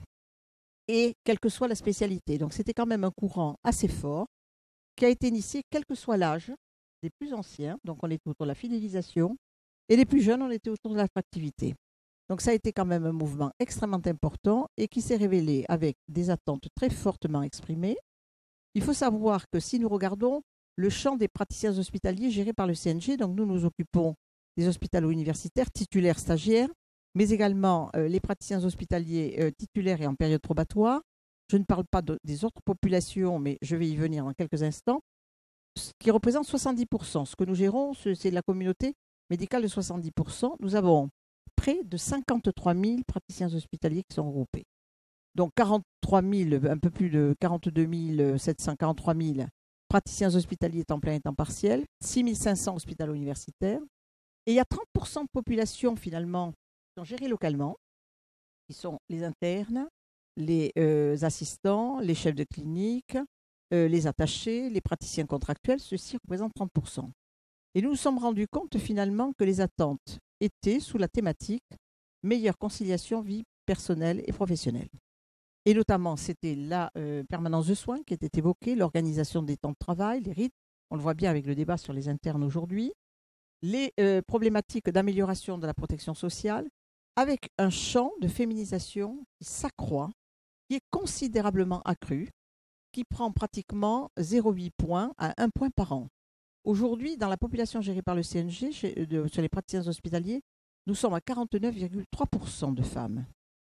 S7: et quelle que soit la spécialité. Donc c'était quand même un courant assez fort qui a été initié quel que soit l'âge des plus anciens, donc on était autour de la fidélisation, et les plus jeunes, on était autour de l'attractivité. Donc ça a été quand même un mouvement extrêmement important et qui s'est révélé avec des attentes très fortement exprimées. Il faut savoir que si nous regardons le champ des praticiens hospitaliers gérés par le C N G, donc nous nous occupons des hospitalo-universitaires, titulaires, stagiaires, mais également euh, les praticiens hospitaliers euh, titulaires et en période probatoire. Je ne parle pas de, des autres populations, mais je vais y venir dans quelques instants, ce qui représente soixante-dix pour cent. Ce que nous gérons, c'est la communauté médicale de soixante-dix pour cent. Nous avons près de cinquante-trois mille praticiens hospitaliers qui sont regroupés. Donc quarante-trois mille, un peu plus de quarante-deux mille sept cents, quarante-trois mille praticiens hospitaliers temps plein et temps partiel, six mille cinq cents hospitalo-universitaires. Et il y a trente pour cent de population finalement qui sont gérées localement, qui sont les internes, les euh, assistants, les chefs de clinique, euh, les attachés, les praticiens contractuels. Ceux-ci représentent trente pour cent. Et nous nous sommes rendus compte finalement que les attentes étaient sous la thématique meilleure conciliation vie personnelle et professionnelle. Et notamment, c'était la euh, permanence de soins qui était évoquée, l'organisation des temps de travail, les rythmes. On le voit bien avec le débat sur les internes aujourd'hui. Les euh, problématiques d'amélioration de la protection sociale, avec un champ de féminisation qui s'accroît, qui est considérablement accru, qui prend pratiquement zéro virgule huit points à un point par an. Aujourd'hui, dans la population gérée par le C N G, chez, de, sur les praticiens hospitaliers, nous sommes à quarante-neuf virgule trois pour cent de femmes.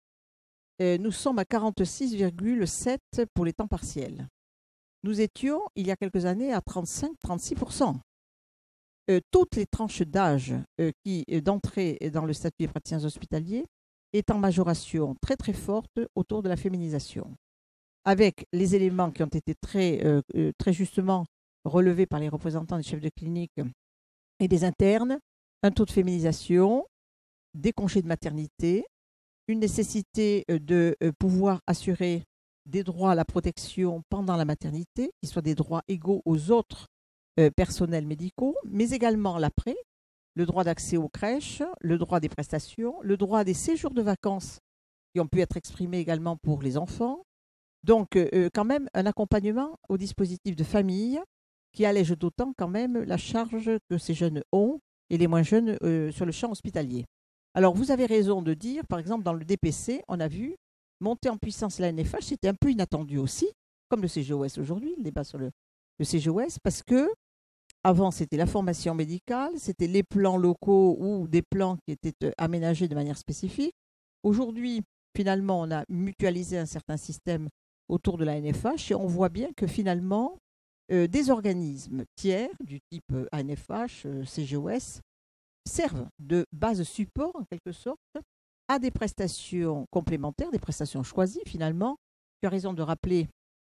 S7: Et nous sommes à quarante-six virgule sept pour cent pour les temps partiels. Nous étions, il y a quelques années, à trente-cinq à trente-six pour cent. Euh, toutes les tranches d'âge euh, qui d'entrée dans le statut des praticiens hospitaliers est en majoration très très forte autour de la féminisation, avec les éléments qui ont été très, euh, très justement relevés par les représentants des chefs de clinique et des internes, un taux de féminisation, des congés de maternité, une nécessité de euh, pouvoir assurer des droits à la protection pendant la maternité, qui soient des droits égaux aux autres Euh, personnels médicaux, mais également l'après, le droit d'accès aux crèches, le droit des prestations, le droit à des séjours de vacances qui ont pu être exprimés également pour les enfants. Donc, euh, quand même, un accompagnement au dispositif de famille qui allège d'autant quand même la charge que ces jeunes ont et les moins jeunes euh, sur le champ hospitalier. Alors, vous avez raison de dire, par exemple, dans le D P C, on a vu monter en puissance la N F H, c'était un peu inattendu aussi, comme le C G O S aujourd'hui, le débat sur le, le C G O S, parce que avant, c'était la formation médicale, c'était les plans locaux ou des plans qui étaient aménagés de manière spécifique. Aujourd'hui, finalement, on a mutualisé un certain système autour de la N F H et on voit bien que finalement, euh, des organismes tiers du type A N F H, euh, C G O S, servent de base support, en quelque sorte, à des prestations complémentaires, des prestations choisies finalement. Tu as raison de rappeler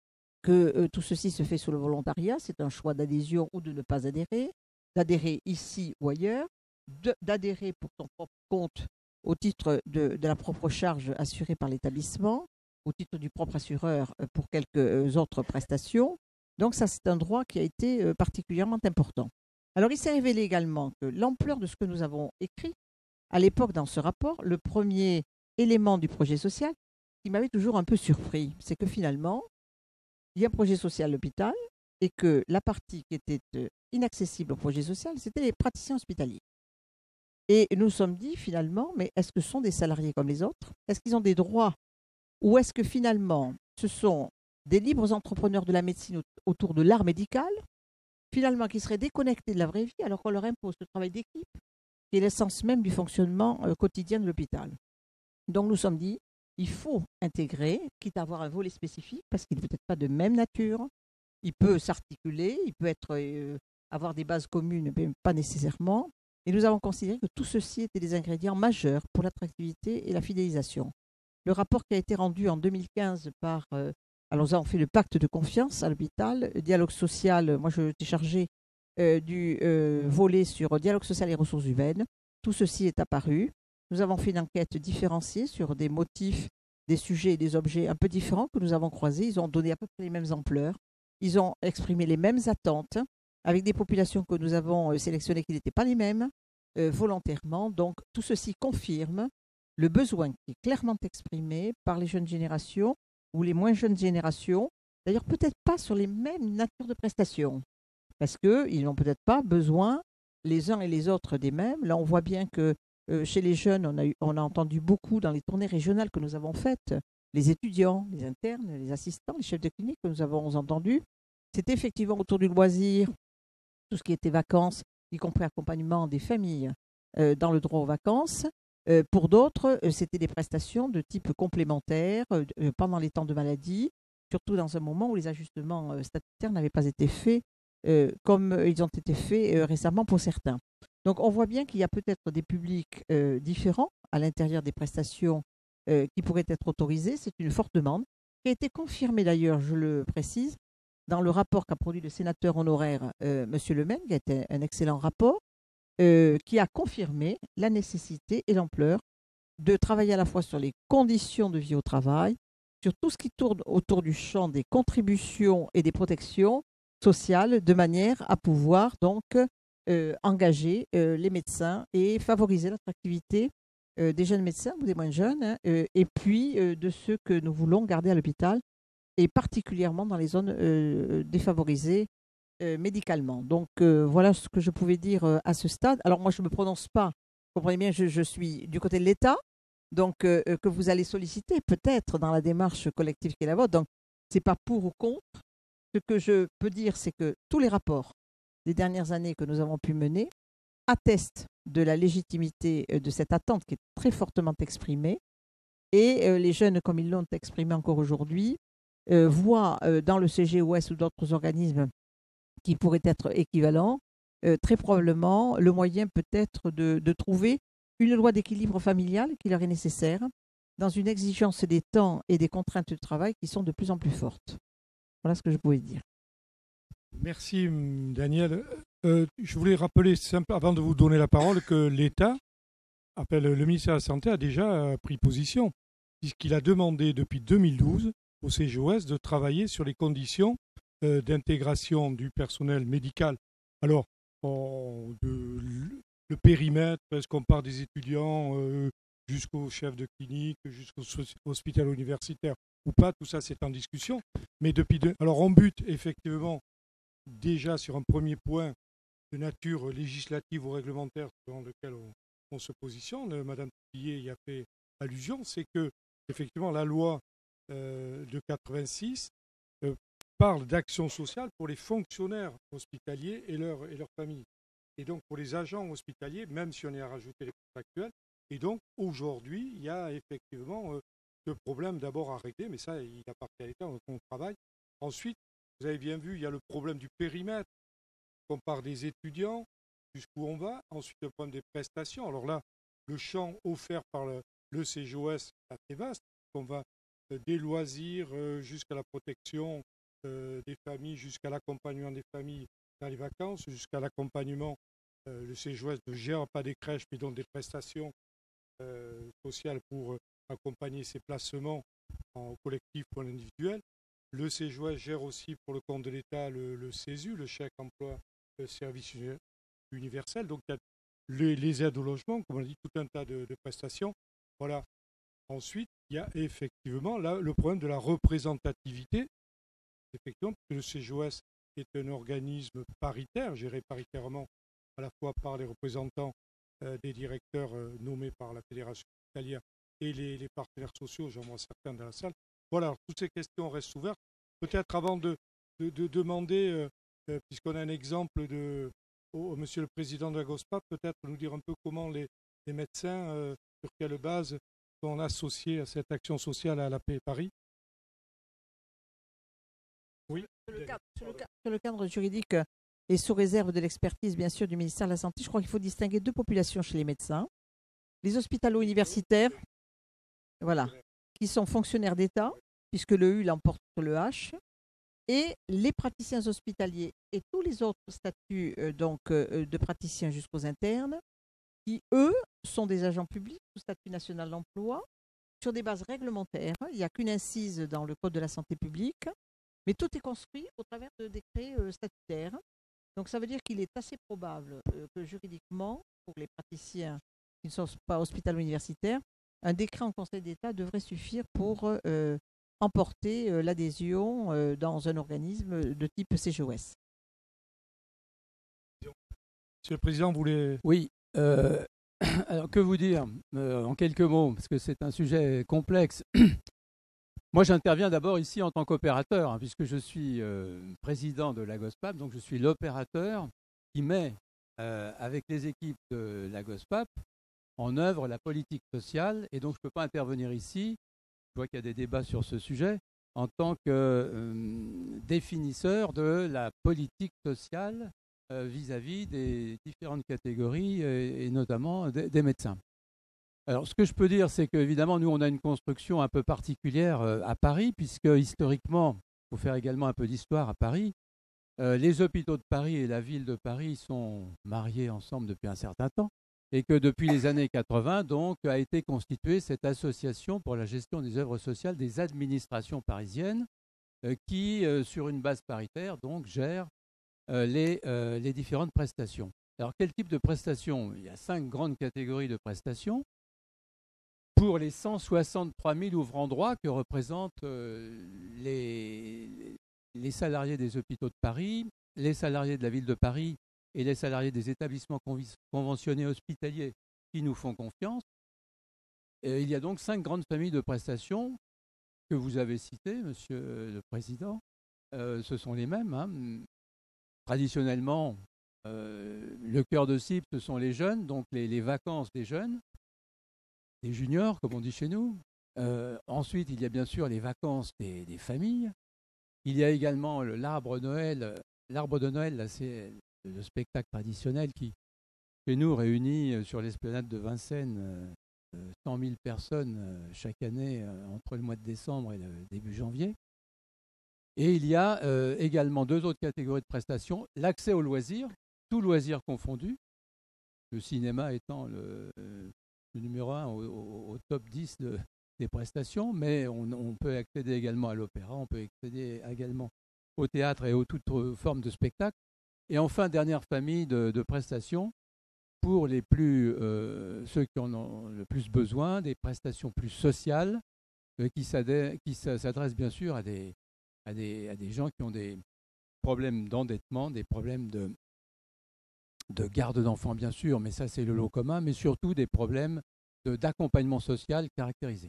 S7: que euh, tout ceci se fait sous le volontariat, c'est un choix d'adhésion ou de ne pas adhérer, d'adhérer ici ou ailleurs, de, d'adhérer pour ton propre compte au titre de, de la propre charge assurée par l'établissement, au titre du propre assureur euh, pour quelques euh, autres prestations. Donc ça, c'est un droit qui a été euh, particulièrement important. Alors il s'est révélé également que l'ampleur de ce que nous avons écrit à l'époque dans ce rapport, le premier élément du projet social qui m'avait toujours un peu surpris, c'est que finalement, il y a un projet social à l'hôpital et que la partie qui était inaccessible au projet social, c'était les praticiens hospitaliers. Et nous nous sommes dit finalement, mais est-ce que ce sont des salariés comme les autres? Est-ce qu'ils ont des droits? Ou est-ce que finalement, ce sont des libres entrepreneurs de la médecine autour de l'art médical, finalement qui seraient déconnectés de la vraie vie alors qu'on leur impose ce travail d'équipe qui est l'essence même du fonctionnement euh, quotidien de l'hôpital. Donc nous nous sommes dit, il faut intégrer, quitte à avoir un volet spécifique, parce qu'il n'est peut-être pas de même nature. Il peut s'articuler, il peut être, euh, avoir des bases communes, mais pas nécessairement. Et nous avons considéré que tout ceci était des ingrédients majeurs pour l'attractivité et la fidélisation. Le rapport qui a été rendu en deux mille quinze par... Euh, alors nous avons fait le pacte de confiance à l'hôpital, dialogue social, moi je t'ai chargé euh, du euh, volet sur dialogue social et ressources humaines. Tout ceci est apparu. Nous avons fait une enquête différenciée sur des motifs, des sujets et des objets un peu différents que nous avons croisés. Ils ont donné à peu près les mêmes ampleurs. Ils ont exprimé les mêmes attentes avec des populations que nous avons sélectionnées qui n'étaient pas les mêmes euh, volontairement. Donc tout ceci confirme le besoin qui est clairement exprimé par les jeunes générations ou les moins jeunes générations. D'ailleurs, peut-être pas sur les mêmes natures de prestations parce qu'ils n'ont peut-être pas besoin les uns et les autres des mêmes. Là, on voit bien que Euh, chez les jeunes, on a, eu, on a entendu beaucoup dans les tournées régionales que nous avons faites, les étudiants, les internes, les assistants, les chefs de clinique que nous avons entendus. C'était effectivement autour du loisir, tout ce qui était vacances, y compris accompagnement des familles euh, dans le droit aux vacances. Euh, pour d'autres, euh, c'était des prestations de type complémentaire euh, pendant les temps de maladie, surtout dans un moment où les ajustements euh, statutaires n'avaient pas été faits euh, comme ils ont été faits euh, récemment pour certains. Donc on voit bien qu'il y a peut-être des publics euh, différents à l'intérieur des prestations euh, qui pourraient être autorisées. C'est une forte demande qui a été confirmée d'ailleurs, je le précise, dans le rapport qu'a produit le sénateur honoraire euh, M. Lemaine, qui a été un excellent rapport, euh, qui a confirmé la nécessité et l'ampleur de travailler à la fois sur les conditions de vie au travail, sur tout ce qui tourne autour du champ des contributions et des protections sociales, de manière à pouvoir donc euh, engager euh, les médecins et favoriser l'attractivité euh, des jeunes médecins ou des moins jeunes, hein, euh, et puis euh, de ceux que nous voulons garder à l'hôpital, et particulièrement dans les zones euh, défavorisées euh, médicalement. Donc euh, voilà ce que je pouvais dire euh, à ce stade. Alors moi je ne me prononce pas, vous comprenez bien, je, je suis du côté de l'État, donc euh, que vous allez solliciter peut-être dans la démarche collective qui est la vôtre. Donc, ce n'est pas pour ou contre. Ce que je peux dire, c'est que tous les rapports des dernières années que nous avons pu mener attestent de la légitimité de cette attente qui est très fortement exprimée. Et euh, les jeunes, comme ils l'ont exprimé encore aujourd'hui, euh, voient euh, dans le C G O S ou d'autres organismes qui pourraient être équivalents, euh, très probablement le moyen peut-être de, de trouver une loi d'équilibre familial qui leur est nécessaire dans une exigence des temps et des contraintes de travail qui sont de plus en plus fortes. Voilà ce que je pouvais dire.
S1: Merci Daniel. Euh, je voulais rappeler, simple, avant de vous donner la parole, que l'État, appelle le ministère de la Santé, a déjà pris position, puisqu'il a demandé depuis deux mille douze au C G O S de travailler sur les conditions euh, d'intégration du personnel médical. Alors, on, de, le périmètre, est-ce qu'on part des étudiants euh, jusqu'au chef de clinique, jusqu'au hôpital universitaire ou pas, tout ça c'est en discussion. Mais depuis deux... Alors on bute effectivement déjà sur un premier point de nature législative ou réglementaire dans lequel on, on se positionne. Madame Tillier y a fait allusion, c'est que effectivement la loi euh, de quatre-vingt-six euh, parle d'action sociale pour les fonctionnaires hospitaliers et leurs et leurs familles. Et donc pour les agents hospitaliers, même si on y a rajouté les contractuels. Et donc aujourd'hui, il y a effectivement euh, ce problème d'abord à régler, mais ça, il appartient à l'État, donc on travaille. Ensuite, vous avez bien vu, il y a le problème du périmètre. On part des étudiants, jusqu'où on va. Ensuite, le problème des prestations. Alors là, le champ offert par le, le C G O S est assez vaste. On va euh, des loisirs euh, jusqu'à la protection euh, des familles, jusqu'à l'accompagnement des familles dans les vacances, jusqu'à l'accompagnement. Euh, le C G O S ne gère pas des crèches, mais donc des prestations euh, sociales pour euh, accompagner ces placements en collectif ou en individuel. Le C G O S gère aussi pour le compte de l'État le, le C E S U, le chèque emploi le service universel. Donc il y a les, les aides au logement, comme on a dit, tout un tas de, de prestations. Voilà. Ensuite, il y a effectivement là, le problème de la représentativité. Effectivement, parce que le C G O S est un organisme paritaire, géré paritairement à la fois par les représentants euh, des directeurs euh, nommés par la Fédération hospitalière et les, les partenaires sociaux, j'en vois certains dans la salle. Voilà, alors, toutes ces questions restent ouvertes. Peut-être avant de, de, de demander, euh, euh, puisqu'on a un exemple de au, au Monsieur le Président de la GOSPAP, peut-être nous dire un peu comment les, les médecins, euh, sur quelle base sont associés à cette action sociale à la Paix Paris. Oui.
S7: Sur le, cadre, sur, le cadre, sur le cadre juridique et sous réserve de l'expertise, bien sûr, du ministère de la Santé, je crois qu'il faut distinguer deux populations chez les médecins. Les hospitalo-universitaires, voilà, qui sont fonctionnaires d'État, puisque le U l'emporte sur le H, et les praticiens hospitaliers et tous les autres statuts euh, donc, euh, de praticiens jusqu'aux internes, qui, eux, sont des agents publics sous statut national d'emploi, sur des bases réglementaires. Il n'y a qu'une incise dans le Code de la santé publique, mais tout est construit au travers de décrets euh, statutaires. Donc ça veut dire qu'il est assez probable euh, que juridiquement, pour les praticiens qui ne sont pas hospitalo-universitaires, un décret en Conseil d'État devrait suffire pour euh, emporter euh, l'adhésion euh, dans un organisme de type C G O S.
S1: Monsieur le Président, vous voulez...
S3: Oui. Euh, alors, que vous dire euh, en quelques mots, parce que c'est un sujet complexe. Moi, j'interviens d'abord ici en tant qu'opérateur, hein, puisque je suis euh, président de la GOSPAP, donc je suis l'opérateur qui met, euh, avec les équipes de la GOSPAP, en œuvre la politique sociale, et donc je ne peux pas intervenir ici, je vois qu'il y a des débats sur ce sujet, en tant que euh, définisseur de la politique sociale euh, vis-à-vis des différentes catégories, et, et notamment des, des médecins. Alors, ce que je peux dire, c'est qu'évidemment, nous, on a une construction un peu particulière euh, à Paris, puisque historiquement, il faut faire également un peu d'histoire à Paris, euh, les hôpitaux de Paris et la ville de Paris sont mariés ensemble depuis un certain temps, et que depuis les années quatre-vingts, donc, a été constituée cette association pour la gestion des œuvres sociales des administrations parisiennes, euh, qui, euh, sur une base paritaire, donc, gère euh, les, euh, les différentes prestations. Alors, quel type de prestations ? Il y a cinq grandes catégories de prestations. Pour les cent soixante-trois mille ouvrants droit que représentent euh, les, les salariés des hôpitaux de Paris, les salariés de la ville de Paris et les salariés des établissements conventionnés hospitaliers qui nous font confiance,
S8: Et il y a donc cinq grandes familles de prestations que vous avez citées, Monsieur le Président. Euh, ce sont les mêmes. Hein. Traditionnellement, euh, le cœur de cible, ce sont les jeunes, donc les, les vacances des jeunes, des juniors, comme on dit chez nous. Euh, ensuite, il y a bien sûr les vacances des, des familles. Il y a également le- l'arbre Noël. L'arbre de Noël, là, c'est le spectacle traditionnel qui, chez nous, réunit euh, sur l'esplanade de Vincennes euh, euh, cent mille personnes euh, chaque année euh, entre le mois de décembre et le début janvier. Et il y a euh, également deux autres catégories de prestations. L'accès aux loisirs, tous loisirs confondus, le cinéma étant le, euh, le numéro un au, au- au top dix de- des prestations, mais on, on peut accéder également à l'opéra, on peut accéder également au théâtre et aux toutes euh, formes de spectacles. Et enfin, dernière famille de, de prestations, pour les plus, euh, ceux qui en ont le plus besoin, des prestations plus sociales, euh, qui s'adè- qui s'a- s'adressent bien sûr à des, à, des, à des gens qui ont des problèmes d'endettement, des problèmes de, de garde d'enfants bien sûr, mais ça c'est le lot commun, mais surtout des problèmes de- d'accompagnement social caractérisés.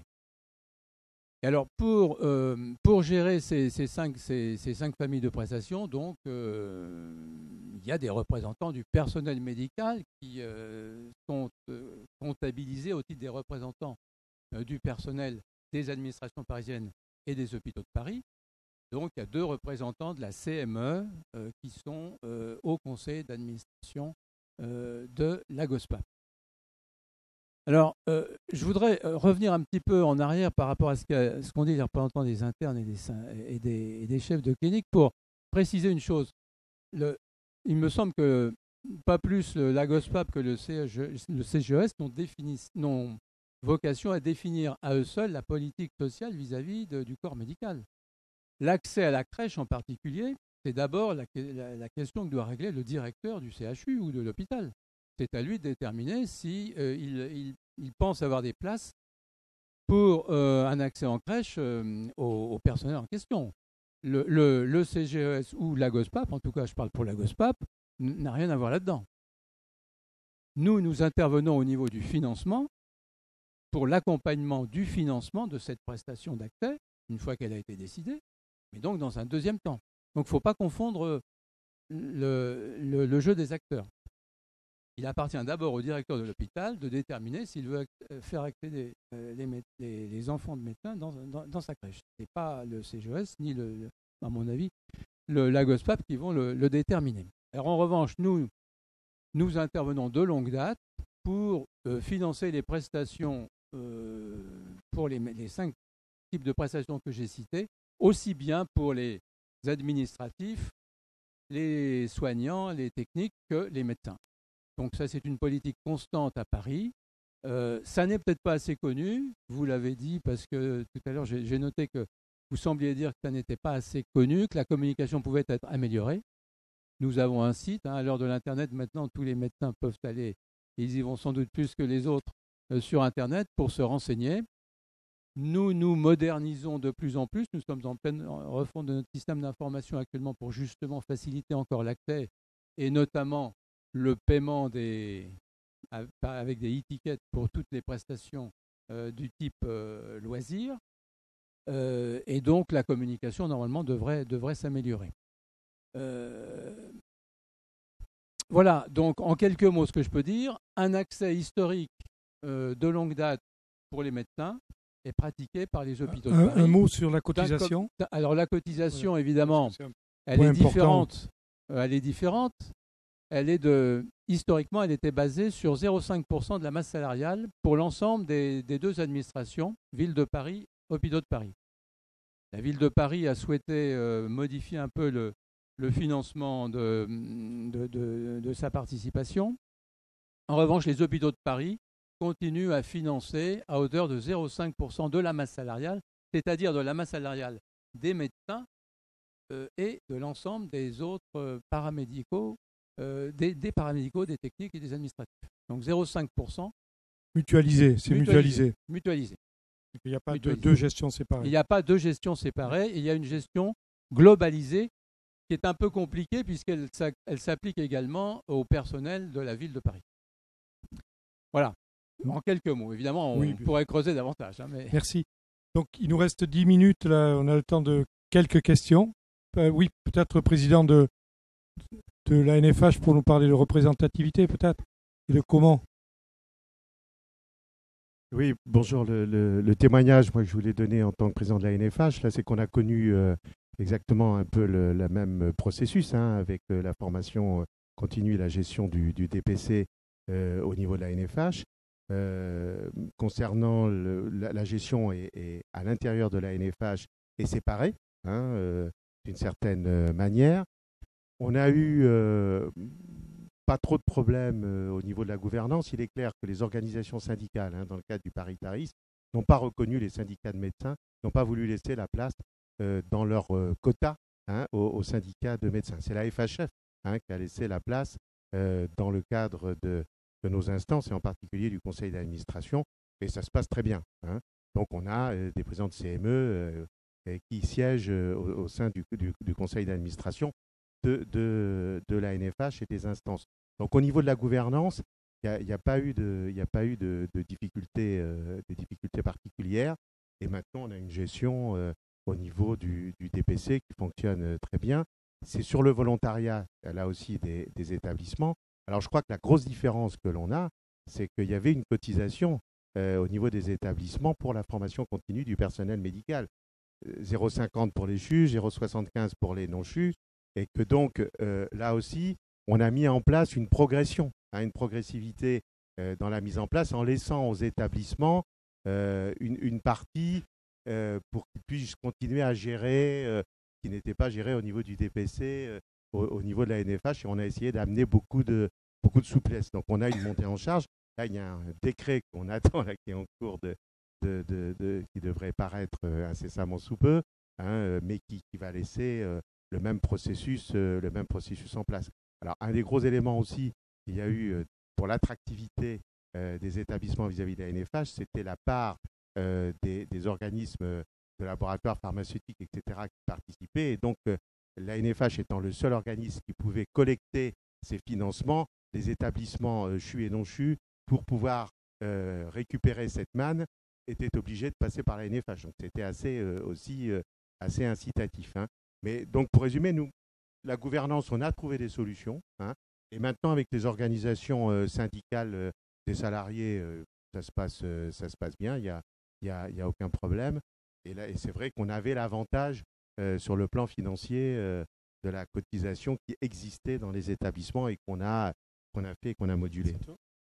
S8: Et alors pour, euh, pour gérer ces, ces cinq, ces, ces cinq familles de prestations, donc euh, il y a des représentants du personnel médical qui euh, sont euh, comptabilisés au titre des représentants euh, du personnel des administrations parisiennes et des hôpitaux de Paris. Donc il y a deux représentants de la C M E euh, qui sont euh, au conseil d'administration euh, de la GOSPAP. Alors, euh, je voudrais euh, revenir un petit peu en arrière par rapport à ce qu'a- ce qu'ont dit les représentants des internes et des, syn- et des- et des chefs de clinique pour préciser une chose. Le- il me semble que pas plus le, la GOSPAP que le, C G le C G E S n'ont défini- n'ont vocation à définir à eux seuls la politique sociale vis-à-vis de- du corps médical. L'accès à la crèche en particulier, c'est d'abord la, la- la question que doit régler le directeur du C H U ou de l'hôpital. C'est à lui de déterminer si euh, il, il- il pense avoir des places pour euh, un accès en crèche euh, au, au personnel en question. Le, le- le C G E S ou la GOSPAP, en tout cas je parle pour la GOSPAP, n- n'a rien à voir là-dedans. Nous, nous intervenons au niveau du financement pour l'accompagnement du financement de cette prestation d'accès, une fois qu'elle a été décidée, mais donc dans un deuxième temps. Donc il ne faut pas confondre le, le- le jeu des acteurs. Il appartient d'abord au directeur de l'hôpital de déterminer s'il veut ac- faire accéder euh, les, mé- les- les enfants de médecins dans, dans- dans sa crèche. Ce n'est pas le C G E S, ni, le, le- à mon avis, le, la GOSPAP qui vont le, le déterminer. Alors en revanche, nous, nous intervenons de longue date pour euh, financer les prestations euh, pour les, les cinq types de prestations que j'ai cités, aussi bien pour les administratifs, les soignants, les techniques que les médecins. Donc ça, c'est une politique constante à Paris. Euh, ça n'est peut-être pas assez connu, vous l'avez dit, parce que tout à l'heure, j'ai j'ai noté que vous sembliez dire que ça n'était pas assez connu, que la communication pouvait être améliorée. Nous avons un site, hein, à l'heure de l'Internet, maintenant, tous les médecins peuvent aller, ils y vont sans doute plus que les autres, euh, sur Internet pour se renseigner. Nous nous modernisons de plus en plus. Nous sommes en pleine refonte de notre système d'information actuellement pour justement faciliter encore l'accès et notamment le paiement des, avec des e-tickets pour toutes les prestations euh, du type euh, loisirs. Euh, et donc la communication normalement devrait, devrait s'améliorer. Euh, voilà, donc en quelques mots ce que je peux dire, un accès historique euh, de longue date pour les médecins est pratiqué par les hôpitaux de
S1: Un,
S8: Paris.
S1: un mot sur la cotisation.
S8: Alors la cotisation,
S1: Voilà.
S8: évidemment,
S1: C'est un
S8: elle
S1: point
S8: est
S1: important.
S8: différente. Euh, elle est différente. Elle est de, historiquement, elle était basée sur zéro virgule cinq pour cent de la masse salariale pour l'ensemble des, des deux administrations, Ville de Paris, Hôpitaux de Paris. La Ville de Paris a souhaité euh, modifier un peu le, le financement de, de, de, de sa participation. En revanche, les Hôpitaux de Paris continuent à financer à hauteur de zéro virgule cinq pour cent de la masse salariale, c'est-à-dire de la masse salariale des médecins euh, et de l'ensemble des autres euh, paramédicaux, euh, des, des paramédicaux, des techniques et des administratifs. Donc zéro virgule cinq pour cent
S1: Mutualisé, c'est mutualisé.
S8: Mutualisé.
S1: Il n'y a pas de
S8: Mutualisé.
S1: deux gestions séparées.
S8: Il n'y a pas deux gestions séparées, il y a une gestion globalisée qui est un peu compliquée puisqu'elle elle s'applique également au personnel de la Ville de Paris. Voilà. En quelques mots, évidemment, on
S1: Oui.
S8: pourrait creuser davantage. Hein, mais...
S1: Merci. Donc, il nous reste dix minutes. Là, on a le temps de quelques questions. Euh, oui, peut-être président de, de la N F H pour nous parler de représentativité, peut-être, et de comment.
S9: Oui, bonjour. Le, le- le témoignage moi, que je voulais donner en tant que président de la N F H, là, c'est qu'on a connu euh, exactement un peu le la même processus hein, avec euh, la formation euh, continue et la gestion du, du D P C euh, au niveau de la N F H. Euh, concernant le- la, la gestion est, est à l'intérieur de la N F H est séparée hein, euh, d'une certaine euh, manière. On a eu euh, pas trop de problèmes euh, au niveau de la gouvernance. Il est clair que les organisations syndicales, hein, dans le cadre du paritarisme, n'ont pas reconnu les syndicats de médecins, n'ont pas voulu laisser la place euh, dans leur euh, quota hein, aux, aux syndicats de médecins. C'est la F H F hein, qui a laissé la place euh, dans le cadre de, de nos instances et en particulier du conseil d'administration. Et ça se passe très bien. Hein. Donc on a euh, des présidents de C M E euh, qui siègent euh, au, au sein du, du, du conseil d'administration de, de, de la N F H et des instances. Donc au niveau de la gouvernance, il n'y a, a pas eu de, y a pas eu de, de, difficultés, euh, de difficultés particulières. Et maintenant, on a une gestion euh, au niveau du, du D P C qui fonctionne euh, très bien. C'est sur le volontariat, là aussi, des, des établissements. Alors je crois que la grosse différence que l'on a, c'est qu'il y avait une cotisation euh, au niveau des établissements pour la formation continue du personnel médical. zéro virgule cinquante pour les C H U, zéro virgule soixante-quinze pour les non-C H U. Et que donc, euh, là aussi, on a mis en place une progression, hein, une progressivité euh, dans la mise en place en laissant aux établissements euh, une, une partie euh, pour qu'ils puissent continuer à gérer, euh, qui n'était pas géré au niveau du D P C, euh, au, au niveau de la N F H. Et on a essayé d'amener beaucoup de, beaucoup de souplesse. Donc, on a une montée en charge. Là, il y a un décret qu'on attend, là, qui est en cours de, de, de, de qui devrait paraître euh, incessamment sous peu, hein, mais qui, qui va laisser euh, le même processus, euh, le même processus en place. Alors, un des gros éléments aussi qu'il y a eu euh, pour l'attractivité euh, des établissements vis-à-vis de la N F H, c'était la part euh, des, des organismes de laboratoires pharmaceutiques, et cetera, qui participaient. Et donc, euh, la N F H étant le seul organisme qui pouvait collecter ces financements, les établissements euh, C H U et non C H U, pour pouvoir euh, récupérer cette manne, étaient obligés de passer par la N F H. Donc, c'était assez euh, aussi euh, assez incitatif. Hein. Mais donc, pour résumer, nous, la gouvernance, on a trouvé des solutions. Hein, et maintenant, avec les organisations euh, syndicales euh, des salariés, euh, ça, se passe, euh, ça se passe bien, il n'y a, y a, y a aucun problème. Et, là, et c'est vrai qu'on avait l'avantage euh, sur le plan financier euh, de la cotisation qui existait dans les établissements et qu'on a, qu'on a fait et qu'on a modulé.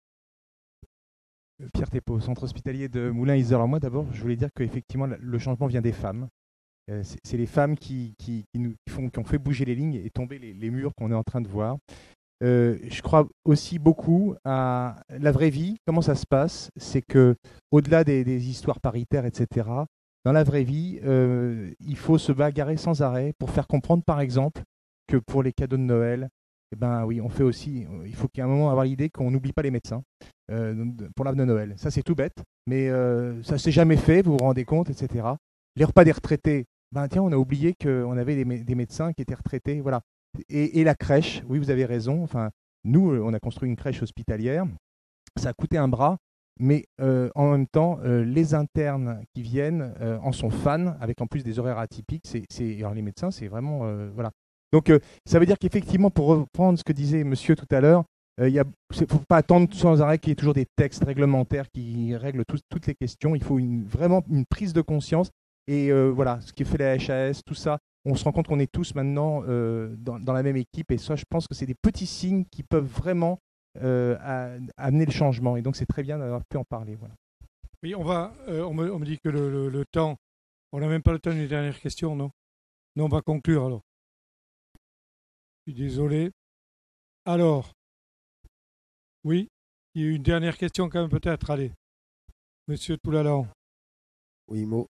S10: Pierre Thépeau, centre hospitalier de Moulins-Isère. Alors moi d'abord, je voulais dire qu'effectivement le changement vient des femmes. Euh, c'est, c'est les femmes qui, qui, qui nous font, qui ont fait bouger les lignes et tomber les, les murs qu'on est en train de voir. Euh, je crois aussi beaucoup à la vraie vie. Comment ça se passe? C'est que au-delà des, des histoires paritaires, et cetera, dans la vraie vie, euh, il faut se bagarrer sans arrêt pour faire comprendre, par exemple, que pour les cadeaux de Noël, eh ben oui, on fait aussi. Il faut qu'à un moment avoir l'idée qu'on n'oublie pas les médecins euh, pour l'arbre de Noël. Ça, c'est tout bête, mais euh, ça s'est jamais fait. Vous vous rendez compte, et cetera. Les repas des retraités. Ben tiens, on a oublié qu'on avait des, mé- des médecins qui étaient retraités, voilà. Et, et la crèche. Oui, vous avez raison. Enfin, nous, on a construit une crèche hospitalière. Ça a coûté un bras, mais euh, en même temps, euh, les internes qui viennent euh, en sont fans, avec en plus des horaires atypiques. C'est, c'est, alors les médecins, c'est vraiment euh, voilà. Donc, euh, ça veut dire qu'effectivement, pour reprendre ce que disait monsieur tout à l'heure, il euh, ne faut pas attendre sans arrêt qu'il y ait toujours des textes réglementaires qui règlent tout, toutes les questions. Il faut une, vraiment une prise de conscience. Et euh, voilà, ce qui fait la H A S, tout ça, on se rend compte qu'on est tous maintenant euh, dans, dans la même équipe. Et ça, je pense que c'est des petits signes qui peuvent vraiment euh, à, amener le changement. Et donc, c'est très bien d'avoir pu en parler. Voilà.
S1: Oui, on va. Euh, on, me, on me dit que le, le, le temps, on n'a même pas le temps d'une dernière question, non? Non, on va conclure alors. Je suis désolé. Alors, oui, il y a une dernière question quand même peut-être. Allez, monsieur Toulalan.
S11: Oui, Mo...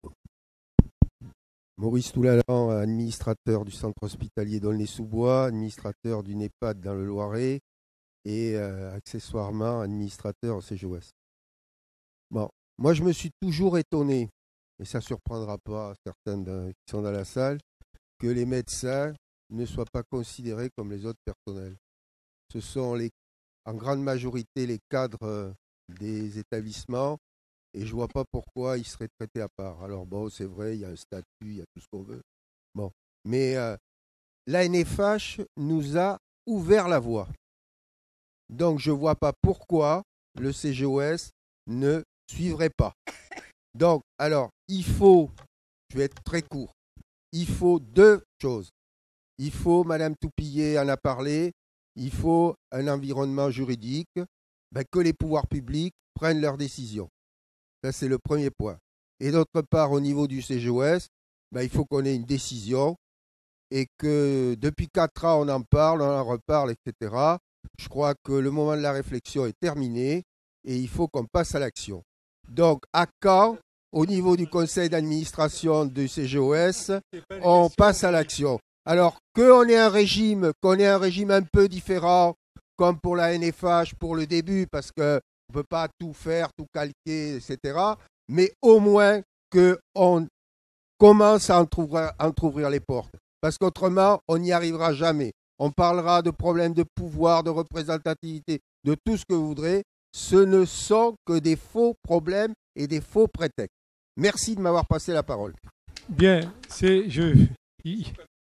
S11: Maurice Toulalan, administrateur du centre hospitalier d'Aulnay-sous-Bois, administrateur d'une EHPAD dans le Loiret et euh, accessoirement administrateur au C G O S. Bon, moi je me suis toujours étonné, et ça ne surprendra pas certains de... qui sont dans la salle, que les médecins ne soient pas considérés comme les autres personnels. Ce sont les, en grande majorité les cadres des établissements et je vois pas pourquoi ils seraient traités à part. Alors bon, c'est vrai, il y a un statut, il y a tout ce qu'on veut. Bon, mais euh, l'A N F H nous a ouvert la voie. Donc je vois pas pourquoi le C G O S ne suivrait pas. Donc, alors, il faut, je vais être très court, il faut deux choses. Il faut, Madame Toupillet en a parlé, il faut un environnement juridique, ben, que les pouvoirs publics prennent leurs décisions. Ça, c'est le premier point. Et d'autre part, au niveau du C G O S, ben, il faut qu'on ait une décision et que depuis quatre ans, on en parle, on en reparle, et cetera. Je crois que le moment de la réflexion est terminé et il faut qu'on passe à l'action. Donc, à quand, au niveau du conseil d'administration du C G O S, on passe à l'action. Alors, qu'on ait un régime, qu'on ait un régime un peu différent, comme pour la N F H pour le début, parce qu'on ne peut pas tout faire, tout calquer, et cetera. Mais au moins qu'on commence à entrouvrir, entrouvrir les portes. Parce qu'autrement, on n'y arrivera jamais. On parlera de problèmes de pouvoir, de représentativité, de tout ce que vous voudrez. Ce ne sont que des faux problèmes et des faux prétextes. Merci de m'avoir passé la parole.
S1: Bien, c'est je. Il,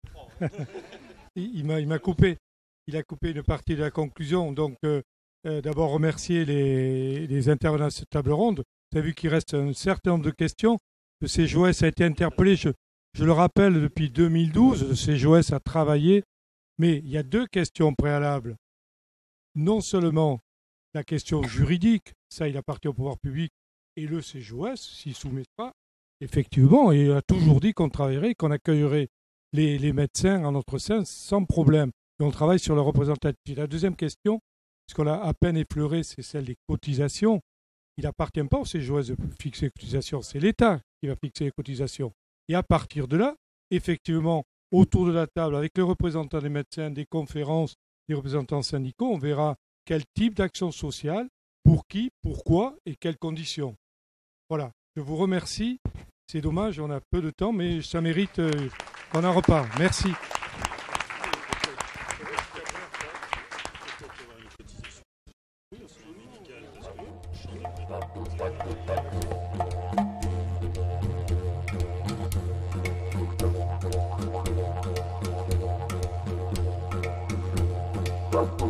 S1: il m'a, il m'a coupé. Il a coupé une partie de la conclusion. Donc, euh, euh, d'abord remercier les, les intervenants de cette table ronde. Vous avez vu qu'il reste un certain nombre de questions. Le C G O S a été interpellé. Je, je le rappelle, depuis deux mille douze, le C G O S a travaillé. Mais il y a deux questions préalables. Non seulement la question juridique, ça il appartient au pouvoir public, et le C G O S s'y soumettra, effectivement, il a toujours dit qu'on travaillerait, qu'on accueillerait les, les médecins en notre sein sans problème. Et on travaille sur la représentativité. La deuxième question, ce qu'on a à peine effleuré, c'est celle des cotisations. Il n'appartient pas au C G O S de fixer les cotisations, c'est l'État qui va fixer les cotisations. Et à partir de là, effectivement, autour de la table, avec les représentants des médecins, des conférences, des représentants syndicaux, on verra quel type d'action sociale, pour qui, pourquoi et quelles conditions. Voilà, je vous remercie. C'est dommage, on a peu de temps, mais ça mérite euh, qu'on en reparle. Merci.
S12: Well,